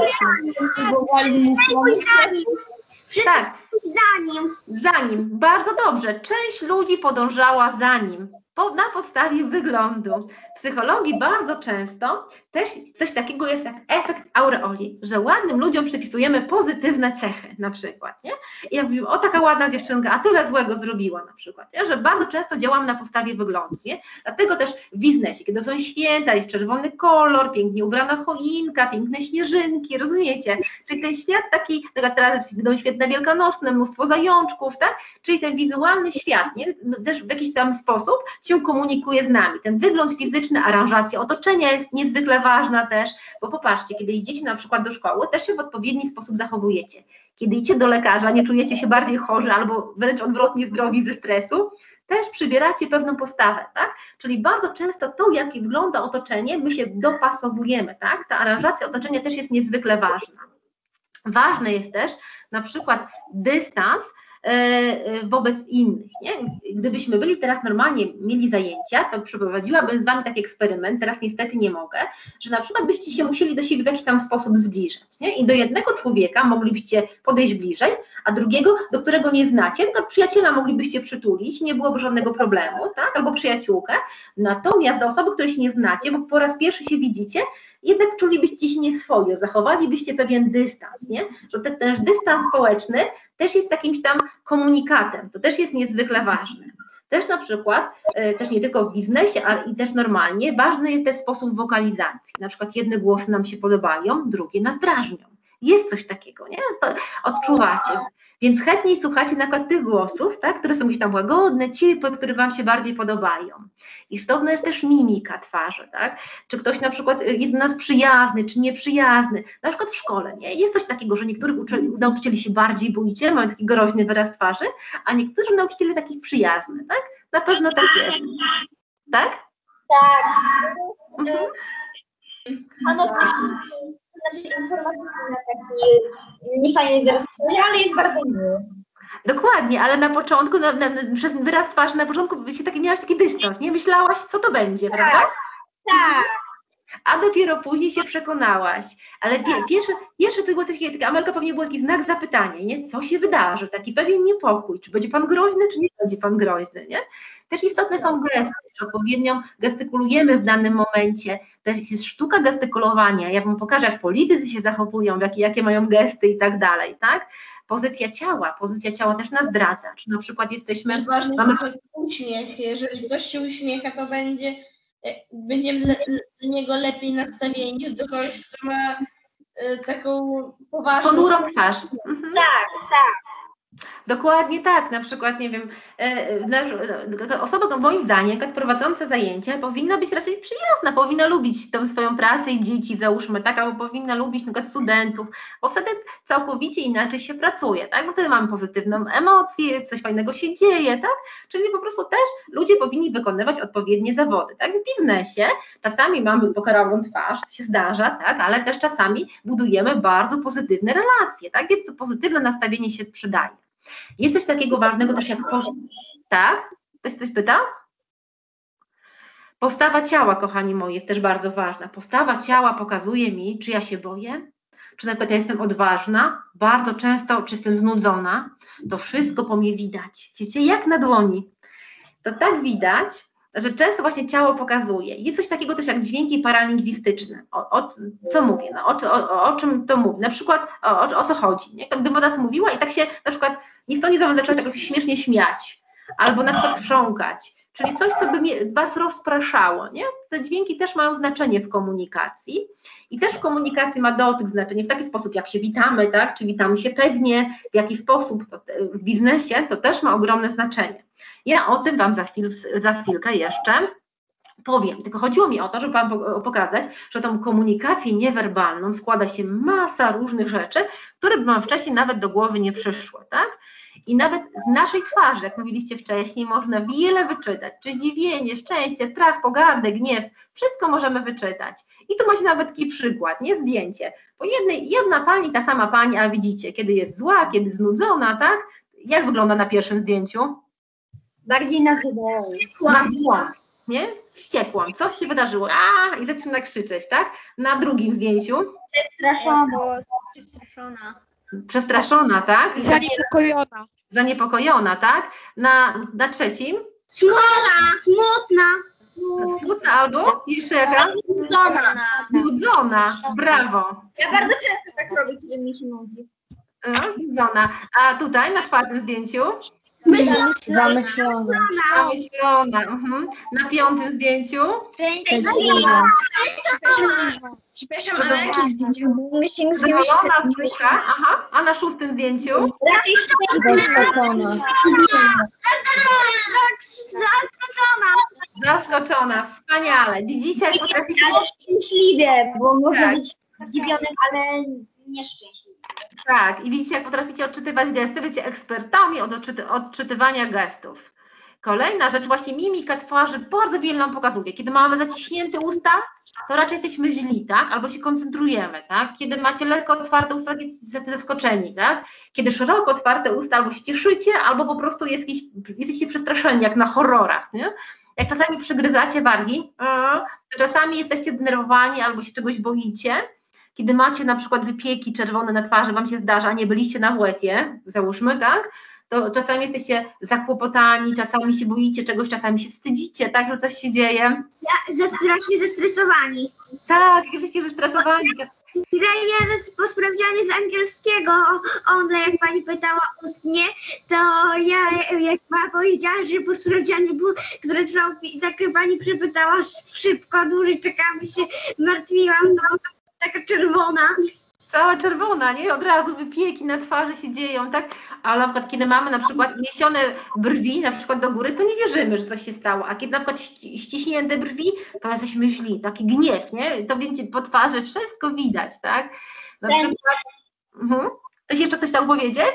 Tak, za nim. za nim. Bardzo dobrze. Część ludzi podążała za nim po, na podstawie wyglądu. W psychologii bardzo często też coś takiego jest jak efekt aureoli, że ładnym ludziom przypisujemy pozytywne cechy na przykład, nie? I jak mówimy, o taka ładna dziewczynka, a tyle złego zrobiła na przykład, nie? Że bardzo często działamy na podstawie wyglądu, nie? Dlatego też w biznesie, kiedy są święta, jest czerwony kolor, pięknie ubrana choinka, piękne śnieżynki, rozumiecie? Czyli ten świat taki, teraz będą świetne wielkanocne, mnóstwo zajączków, tak? Czyli ten wizualny świat, nie? Też w jakiś tam sposób się komunikuje z nami. Ten wygląd fizyczny, aranżacja otoczenia jest niezwykle ważna też, bo popatrzcie, kiedy idziecie na przykład do szkoły, też się w odpowiedni sposób zachowujecie. Kiedy idziecie do lekarza, nie czujecie się bardziej chorzy albo wręcz odwrotnie zdrowi ze stresu, też przybieracie pewną postawę, tak? Czyli bardzo często to, jak wygląda otoczenie, my się dopasowujemy, tak? Ta aranżacja otoczenia też jest niezwykle ważna. Ważny jest też na przykład dystans wobec innych, nie? Gdybyśmy byli teraz normalnie, mieli zajęcia, to przeprowadziłabym z Wami taki eksperyment, teraz niestety nie mogę, że na przykład byście się musieli do siebie w jakiś tam sposób zbliżać, nie? I do jednego człowieka moglibyście podejść bliżej, a drugiego, do którego nie znacie, tylko przyjaciela moglibyście przytulić, nie byłoby żadnego problemu, tak? Albo przyjaciółkę, natomiast do osoby, której się nie znacie, bo po raz pierwszy się widzicie, jednak czulibyście się nieswojo, zachowalibyście pewien dystans, nie? Że ten, ten dystans społeczny też jest jakimś tam komunikatem, to też jest niezwykle ważne. Też na przykład, też nie tylko w biznesie, ale i też normalnie, ważny jest też sposób wokalizacji. Na przykład jedne głosy nam się podobają, drugie nas drażnią. Jest coś takiego, nie? To odczuwacie. Więc chętniej słuchacie na przykład tych głosów, tak? Które są jakieś tam łagodne, ciepłe, które Wam się bardziej podobają. Istotna jest też mimika twarzy, tak? Czy ktoś na przykład jest do nas przyjazny, czy nieprzyjazny. Na przykład w szkole, nie? Jest coś takiego, że niektórych nauczycieli się bardziej boicie, mają taki groźny wyraz twarzy, a niektórzy nauczyciele takich przyjaznych, tak? Na pewno tak jest. Tak? Tak. Mhm. Ano, znaczy informacyjny taki niefajny wyraz twarzy, ale jest bardzo miły. Dokładnie, ale na początku, na, na, przez wyraz twarzy, na początku się taki, miałaś taki dystans, nie? Myślałaś, co to będzie, prawda? Tak. A dopiero później się przekonałaś. Ale pie, pierwsze, pierwsze to było takie, taka Amelka pewnie był taki znak zapytania, nie? Co się wydarzy? Taki pewien niepokój, czy będzie Pan groźny, czy nie będzie Pan groźny, nie? Też istotne są gesty, czy odpowiednio gestykulujemy w danym momencie. Też jest sztuka gestykulowania. Ja Wam pokażę, jak politycy się zachowują, jakie, jakie mają gesty i tak dalej, tak? Pozycja ciała, pozycja ciała też nas zdradza. Czy na przykład jesteśmy... Ważny mamy... jest uśmiech. Jeżeli ktoś się uśmiecha, to będzie będziemy le, do niego lepiej nastawieni niż do kogoś, kto ma y, taką poważną... ponurą twarz. Mhm. Tak, tak. Dokładnie tak, na przykład, nie wiem, e, dla- osoba, no, moim zdaniem, jak prowadząca zajęcia, powinna być raczej przyjazna, powinna lubić tę swoją pracę i dzieci, załóżmy, tak, albo powinna lubić na przykład studentów, bo wtedy całkowicie inaczej się pracuje, tak, bo wtedy mamy pozytywną emocję, coś fajnego się dzieje, tak, czyli po prostu też ludzie powinni wykonywać odpowiednie zawody, tak, w biznesie czasami mamy pokerową twarz, to się zdarza, tak, ale też czasami budujemy bardzo pozytywne relacje, tak, więc to pozytywne nastawienie się sprzedaje. Jest coś takiego ważnego też jak... Po... Tak? Ktoś coś pyta? Postawa ciała, kochani moi, jest też bardzo ważna. Postawa ciała pokazuje mi, czy ja się boję, czy na przykład ja jestem odważna, bardzo często, czy jestem znudzona. To wszystko po mnie widać. Wiecie, jak na dłoni. To tak widać, że często właśnie ciało pokazuje. Jest coś takiego też jak dźwięki paralingwistyczne. O, o co mówię? No, o, o, o czym to mówi? Na przykład o, o, o co chodzi? Nie? Gdybym do nas mówiła i tak się na przykład nie stąd nie zaczęła tak śmiesznie śmiać, albo na przykład chrząkać, czyli coś, co by mnie, was rozpraszało. Nie? Te dźwięki też mają znaczenie w komunikacji i też w komunikacji ma dotyk znaczenie w taki sposób, jak się witamy, tak? Czy witamy się pewnie, w jaki sposób to, w biznesie, to też ma ogromne znaczenie. Ja o tym wam za, chwil, za chwilkę jeszcze powiem, tylko chodziło mi o to, żeby wam pokazać, że tą komunikację niewerbalną składa się masa różnych rzeczy, które by wam wcześniej nawet do głowy nie przyszły, tak? I nawet z naszej twarzy, jak mówiliście wcześniej, można wiele wyczytać, czy zdziwienie, szczęście, strach, pogardę, gniew, wszystko możemy wyczytać. I tu macie nawet taki przykład, nie zdjęcie, bo jednej, jedna pani, ta sama pani, a widzicie, kiedy jest zła, kiedy znudzona, tak? Jak wygląda na pierwszym zdjęciu? Bardziej na zło. Na zło, nie? Wściekłam, coś się wydarzyło, a i zaczyna krzyczeć, tak? Na drugim zdjęciu? Przestraszona. Przestraszona. Przestraszona, tak? Zaniepokojona. Zaniepokojona, tak? Na, na trzecim? Smutna, smutna. Smutna albo jeszcze jaka? Znudzona. Znudzona, brawo. Ja bardzo często tak robię, kiedy mi się nudzi. No, znudzona. A tutaj na czwartym zdjęciu? Zamyślona. Zamyślona. Mhm. Na piątym zdjęciu? Przepraszam, a na jakich zdjęciach? Bo my się nie Zadowolona, słucha. Aha. A na szóstym zdjęciu? Raczej Zaskoczona. Zaskoczona. Zaskoczona. Wspaniale. Widzicie, jak potraficie... Ale szczęśliwie, bo można Tak. być zdziwionym, ale nieszczęśliwym. Tak, i widzicie, jak potraficie odczytywać gesty, bycie ekspertami od odczyty, odczytywania gestów. Kolejna rzecz, właśnie mimika twarzy bardzo wiele nam pokazuje. Kiedy mamy zaciśnięte usta, to raczej jesteśmy źli, tak? Albo się koncentrujemy, tak? Kiedy macie lekko otwarte usta, to jesteście zaskoczeni, tak? Kiedy szeroko otwarte usta, albo się cieszycie, albo po prostu jest jakiś, jesteście przestraszeni, jak na horrorach, nie? Jak czasami przygryzacie wargi, to czasami jesteście zdenerwowani, albo się czegoś boicie. Kiedy macie na przykład wypieki czerwone na twarzy, wam się zdarza, a nie byliście na W F-ie, załóżmy, tak? To czasami jesteście zakłopotani, czasami się boicie czegoś, czasami się wstydzicie, tak, że coś się dzieje. Ja, ze, strasznie zestresowani. Tak, jak jesteście zestresowani. Trener po sprawdzianie z angielskiego, on, jak pani pytała ustnie, to ja, jak pani powiedziała, że po sprawdzianie było, które trwało, i tak pani przypytała szybko, dłużej czekałam i się martwiłam, no, taka czerwona. Cała czerwona, nie? Od razu wypieki na twarzy się dzieją, tak? Ale na przykład, kiedy mamy na przykład niesione brwi, na przykład do góry, to nie wierzymy, że coś się stało. A kiedy na przykład ści ściśnięte brwi, to jesteśmy źli, taki gniew, nie? To wiecie, po twarzy wszystko widać, tak? Na przykład, mhm. Ktoś jeszcze coś chciał powiedzieć?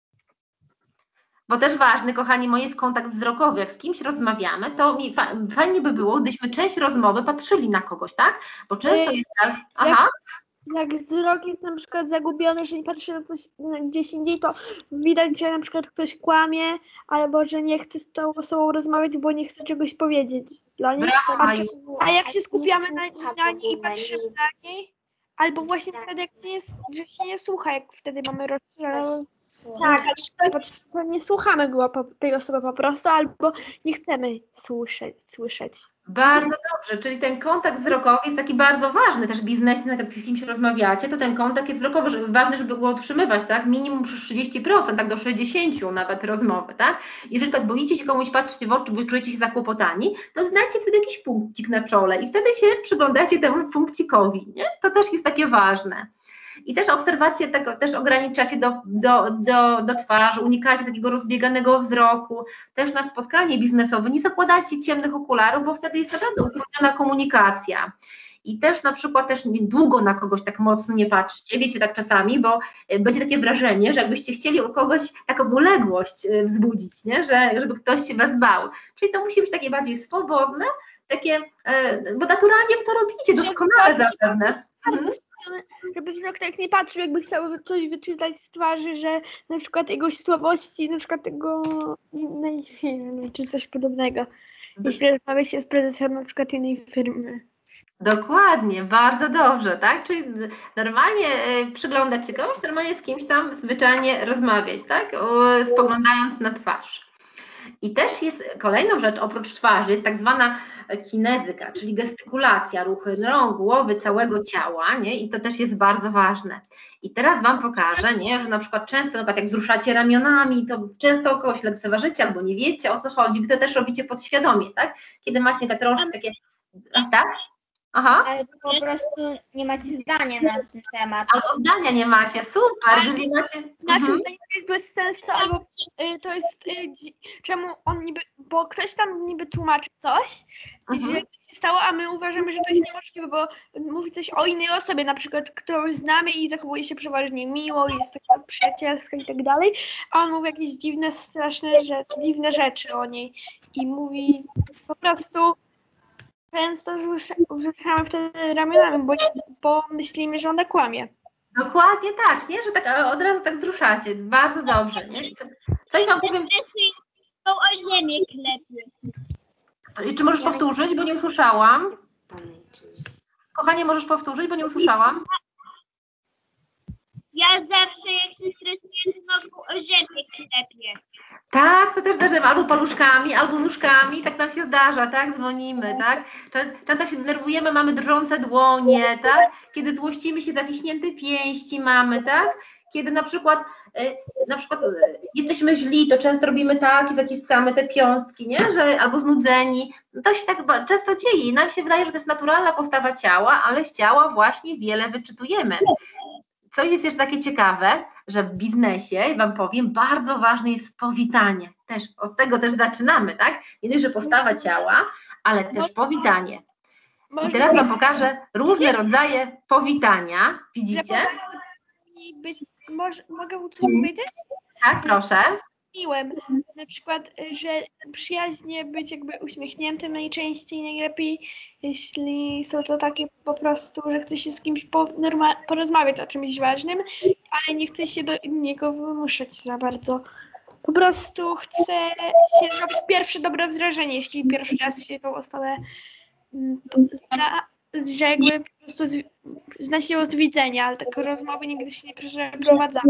Bo też ważny, kochani moi, jest kontakt wzrokowy. Jak z kimś rozmawiamy, to fajnie by było, gdybyśmy część rozmowy patrzyli na kogoś, tak? Bo często jest tak, aha. Jak wzrok jest na przykład zagubiony, że nie patrzy na coś gdzieś indziej, to widać, że na przykład ktoś kłamie, albo że nie chce z tą osobą rozmawiać, bo nie chce czegoś powiedzieć dla niej. A, a jak się skupiamy na, na niej i patrzymy na niej, albo właśnie wtedy, jak nie, że się nie słucha, jak wtedy mamy rozstrzelone. Tak, to nie słuchamy go, tej osoby po prostu, albo nie chcemy słyszeć. słyszeć. Bardzo dobrze, czyli ten kontakt wzrokowy jest taki bardzo ważny też w biznesie, jak z kimś rozmawiacie, to ten kontakt jest wzrokowy, żeby, ważny, żeby go utrzymywać, tak? Minimum przez trzydzieści procent, tak do sześćdziesięciu procent nawet rozmowy, tak? Jeżeli tak boicie się komuś patrzeć w oczy, bo czujecie się zakłopotani, to znajdźcie sobie jakiś punkcik na czole i wtedy się przyglądacie temu punkcikowi, nie? To też jest takie ważne. I też obserwacje tego też ograniczacie do, do, do, do twarzy, unikacie takiego rozbieganego wzroku. Też na spotkanie biznesowe nie zakładajcie ciemnych okularów, bo wtedy jest naprawdę utrudniona komunikacja. I też na przykład też długo na kogoś tak mocno nie patrzcie, wiecie, tak czasami, bo będzie takie wrażenie, że jakbyście chcieli u kogoś taką uległość wzbudzić, nie? Że, żeby ktoś się was bał. Czyli to musi być takie bardziej swobodne, takie, bo naturalnie to robicie, doskonale zapewne. Mhm. Żeby wzrok tak nie patrzył, jakby chciał coś wyczytać z twarzy, że na przykład jego słabości, na przykład tego innej firmy, czy coś podobnego. Jeśli rozmawia się z prezesem na przykład innej firmy. Dokładnie, bardzo dobrze, tak? Czyli normalnie y, przyglądać się komuś, normalnie z kimś tam zwyczajnie rozmawiać, tak? O, spoglądając na twarz. I też jest kolejną rzecz, oprócz twarzy, jest tak zwana kinezyka, czyli gestykulacja, ruchy rąk, głowy, całego ciała, nie? I to też jest bardzo ważne. I teraz Wam pokażę, nie? Że na przykład często, na przykład jak wzruszacie ramionami, to często o kogoś lekceważycie albo nie wiecie, o co chodzi, Wy to też robicie podświadomie, tak? Kiedy macie takie troszkę takie, tak? Aha. Ale po prostu nie macie zdania na ten temat. Albo zdania nie macie, super, jeżeli macie... Naszym Mhm. zdaniem to jest bez sensu, albo y, to jest, y, dzi- czemu on niby, bo ktoś tam niby tłumaczy coś, Mhm. że coś się stało, a my uważamy, że to jest niemożliwe, bo mówi coś o innej osobie, na przykład, którą znamy i zachowuje się przeważnie miło, jest taka przyjacielska i tak dalej, a on mówi jakieś dziwne, straszne rzeczy, dziwne rzeczy o niej i mówi po prostu często wzruszamy wtedy ramionami, bo, bo myślimy, że ona kłamie. Dokładnie tak, nie? Że tak e, od razu tak wzruszacie, bardzo dobrze, nie? Co- Coś Wam powiem, Są o ziemię klepie. czy możesz powtórzyć, bo nie usłyszałam? Kochanie, możesz powtórzyć, bo nie usłyszałam? Ja zawsze jak się stresuję, znowu o ziemię klepie. Tak, to też zdarzymy, albo paluszkami, albo nóżkami, tak nam się zdarza, tak, dzwonimy, tak, Czas, czasem się denerwujemy, mamy drżące dłonie, tak, kiedy złościmy się, zaciśnięte pięści mamy, tak, kiedy na przykład, y, na przykład y, jesteśmy źli, to często robimy tak i zaciskamy te piąstki, nie, że, albo znudzeni, to się tak ba- często dzieje i nam się wydaje, że to jest naturalna postawa ciała, ale z ciała właśnie wiele wyczytujemy. Co jest jeszcze takie ciekawe, że w biznesie, Wam powiem, bardzo ważne jest powitanie. Też od tego też zaczynamy, tak? Nie dość, że postawa ciała, ale też powitanie. I teraz Wam pokażę różne rodzaje powitania. Widzicie? I być, może, mogę coś powiedzieć? Tak, proszę. Miłem. Na przykład, że przyjaźnie być jakby uśmiechniętym najczęściej, najlepiej, jeśli są to takie po prostu, że chce się z kimś po, norma, porozmawiać o czymś ważnym, ale nie chce się do niego wymuszać za bardzo. Po prostu chce się zrobić pierwsze dobre wrażenie, jeśli pierwszy raz się tą osobę mm, zna, że jakby po prostu z, zna się od widzenia, ale takie rozmowy nigdy się nie przeprowadzały.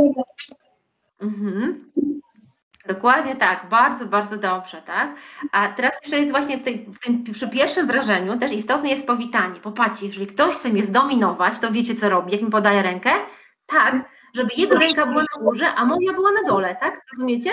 Mhm. Dokładnie tak, bardzo, bardzo dobrze, tak? A teraz jeszcze jest właśnie w, tej, w tym przy pierwszym wrażeniu też istotne jest powitanie. Popatrzcie, jeżeli ktoś chce mnie zdominować, to wiecie co robi, jak mi podaje rękę? Tak, żeby jego ręka była na górze, a moja była na dole, tak? Rozumiecie?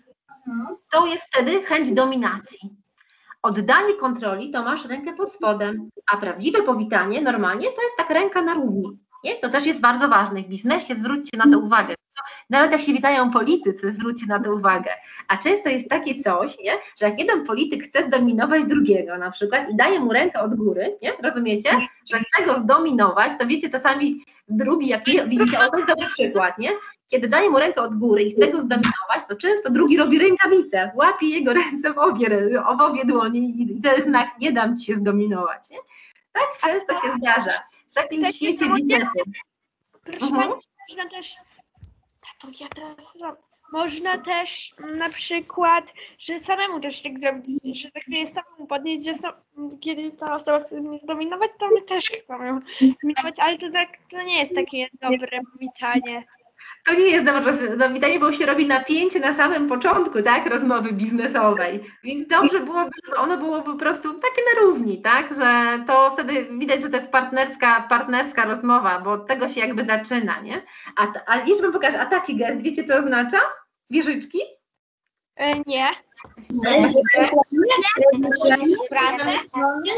To jest wtedy chęć dominacji. Oddanie kontroli to masz rękę pod spodem, a prawdziwe powitanie normalnie to jest tak ręka na równi. Nie? To też jest bardzo ważne w biznesie, zwróćcie na to uwagę. Nawet jak się witają politycy, zwróćcie na to uwagę. A często jest takie coś, nie? Że jak jeden polityk chce zdominować drugiego na przykład i daje mu rękę od góry, nie? Rozumiecie? Że chce go zdominować, to wiecie, czasami drugi, jak je, widzicie, o to jest dobry przykład, nie? Kiedy daje mu rękę od góry i chce go zdominować, to często drugi robi rękawicę, łapie jego ręce w obie, w obie dłonie i to jest znak, nie dam ci się zdominować, nie? Tak często się zdarza w takim świecie biznesu. Proszę Mhm. Pani, można też, to ja teraz zrobię. Można też mm, na przykład, że samemu też tak zrobić, że za chwilę samemu podnieść, że sam, kiedy ta osoba chce mnie zdominować, to my też chcemy zdominować, ale to tak, to nie jest takie dobre powitanie. To nie jest dobre zawitanie, bo się robi napięcie na samym początku, tak, rozmowy biznesowej. Więc dobrze byłoby, żeby ono było po prostu takie na równi, tak, że to wtedy widać, że to jest partnerska, partnerska rozmowa, bo od tego się jakby zaczyna, nie? A, a jeszcze wam pokażę, a taki gest, wiecie co oznacza? Wieżyczki? E, nie.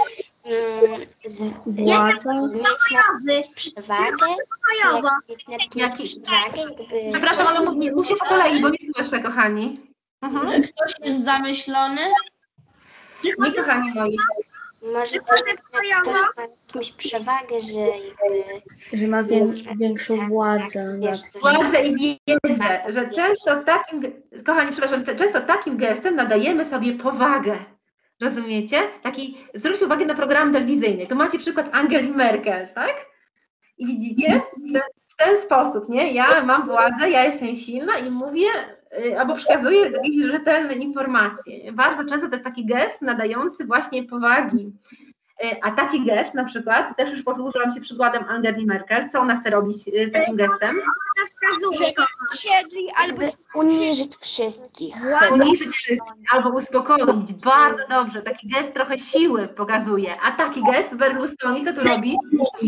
mm, z, Władza. mieć na przewagę, Pokojowo. jak mieć nad kimś Jaki- przewagę, jakby... Przepraszam, ale mów- mówcie po kolei, bo nie słyszę, kochani. Mhm. Że ktoś jest zamyślony. Nie, kochani moi. Może to, że ktoś ma nad kimś przewagę, że jakby... Że ma wię- większą władzę. Wiesz, to, Władzę i wiedzę, że często takim, ge- kochani, przepraszam, te- często takim gestem nadajemy sobie powagę. Rozumiecie? Taki, zwróćcie uwagę na program telewizyjny. Tu macie przykład Angeli Merkel, tak? I widzicie? Że w ten sposób, nie? Ja mam władzę, ja jestem silna i mówię, y, albo przekazuję jakieś rzetelne informacje. Bardzo często to jest taki gest nadający właśnie powagi. Y, A taki gest na przykład, też już posłużyłam się przykładem Angeli Merkel, co ona chce robić y, takim gestem? Siedli albo uniżyć wszystkich. Uniżyć wszystkich albo uspokoić. Bardzo dobrze. Taki gest trochę siły pokazuje. A taki gest Berlusconi co tu robi?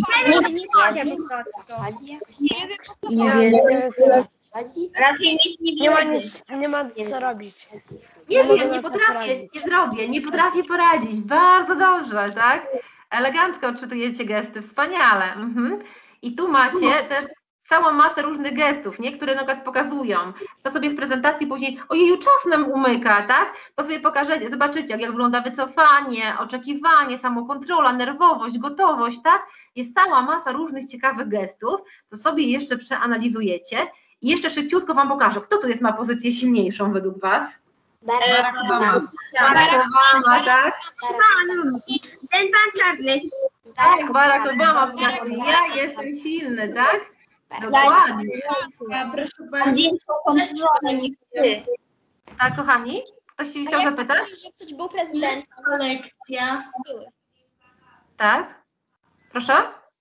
Nie wiem, Raczej nic nie nie ma wiedzy. nic, nie ma co robić. Nie mogę wiem, nie na to potrafię, poradzić. nie zrobię, nie potrafię poradzić. Bardzo dobrze, tak? Elegancko odczytujecie gesty, wspaniale. Mhm. I tu macie też całą masę różnych gestów, nie? Które na przykład pokazują. To sobie w prezentacji później, ojeju, czas nam umyka, tak? To sobie pokażecie, zobaczycie, jak wygląda wycofanie, oczekiwanie, samokontrola, nerwowość, gotowość, tak? Jest cała masa różnych ciekawych gestów, to sobie jeszcze przeanalizujecie. I jeszcze szybciutko Wam pokażę, kto tu jest, ma pozycję silniejszą według Was? Barack Obama. Barack Obama, tak? Ten pan czarny. Tak, Barack Obama pokazuje, ja jestem silny, tak? Dokładnie. Proszę Mam większą kontrolę niż ty. Tak, kochani? Ktoś się chciał zapytać? Że ktoś był prezydentem. lekcja. Tak? Proszę?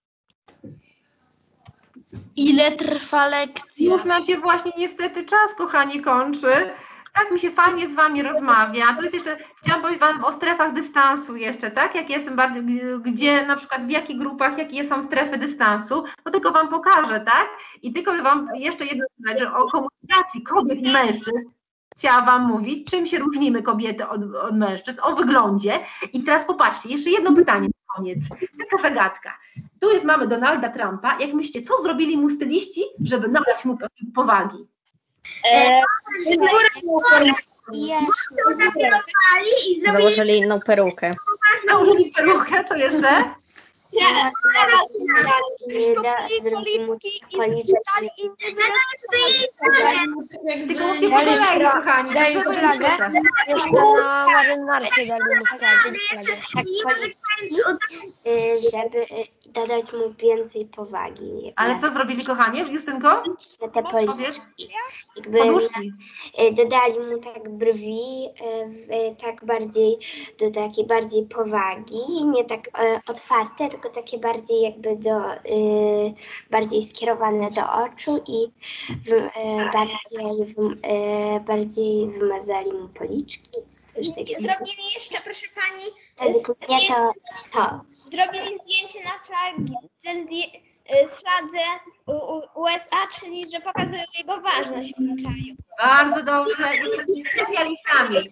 Ile trwa lekcja? Już nam się właśnie niestety czas, kochani, kończy. Tak mi się fajnie z Wami rozmawia. To jest jeszcze, chciałam powiedzieć Wam o strefach dystansu jeszcze, tak? Jak jestem bardziej, gdzie na przykład w jakich grupach, jakie są strefy dystansu, to tylko Wam pokażę, tak? I tylko Wam jeszcze jedno zdanie, że o komunikacji kobiet i mężczyzn chciałam Wam mówić, czym się różnimy kobiety od, od mężczyzn, o wyglądzie. I teraz popatrzcie, jeszcze jedno pytanie na koniec, taka zagadka. Tu jest, mamy Donalda Trumpa. Jak myślicie, co zrobili mu styliści, żeby nadać mu powagi? E, Założyli inną perukę. Założyli perukę, to jeszcze? Zrobili mu policzek. Tylko musicie po kolei, kochani. Daj żeby flagę. nie Jeszcze na marynarce dali mu flagę. Tak, żeby dodać mu więcej powagi. Ale co zrobili, kochanie, Justynko? Na te policzki. Jakby Poduszki. dodali mu tak brwi, w- tak bardziej, do takiej bardziej powagi, nie tak e, otwarte, tylko takie bardziej jakby do, e, bardziej skierowane do oczu i w, e, bardziej, w, e, bardziej wymazali mu policzki. To już takie Zrobili jeszcze, proszę pani, Według mnie to, to. zrobili zdjęcie na flagi, ze zdję- z fladze U- U- U S A, czyli że pokazują jego ważność w tym kraju. Bardzo dobrze, jesteście specjalistami.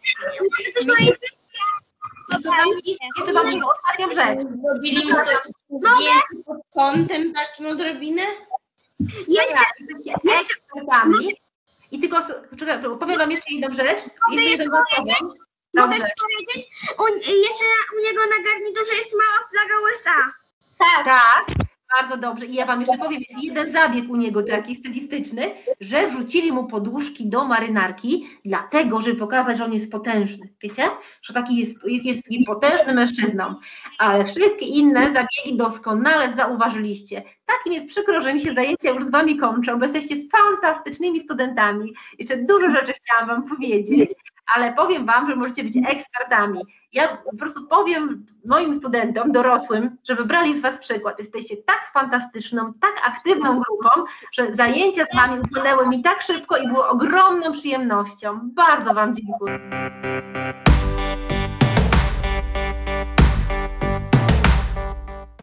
Jeszcze wam, jeszcze wam tylko ostatnią rzecz. Zrobili mu też zdjęcie pod kątem takim odrobinę? Jeszcze, jesteście ekspertami. I tylko, s- czekaj, powiem Wam jeszcze jedną rzecz. Jeszcze jedną rzecz. Mogę Dobrze. powiedzieć? U, jeszcze na, u niego na garniturze jest mała flaga U S A. Tak. Tak, bardzo dobrze. I ja Wam jeszcze powiem, jest jeden zabieg u niego taki stylistyczny, że wrzucili mu poduszki do marynarki, dlatego, żeby pokazać, że on jest potężny. Wiecie? Że taki jest, jest, jest taki potężny mężczyzną. Ale wszystkie inne zabiegi doskonale zauważyliście. Tak mi jest przykro, że mi się zajęcia już z Wami kończą, bo jesteście fantastycznymi studentami. Jeszcze dużo rzeczy chciałam Wam powiedzieć, ale powiem Wam, że możecie być ekspertami. Ja po prostu powiem moim studentom, dorosłym, żeby brali z Was przykład. Jesteście tak fantastyczną, tak aktywną grupą, że zajęcia z Wami upłynęły mi tak szybko i było ogromną przyjemnością. Bardzo Wam dziękuję.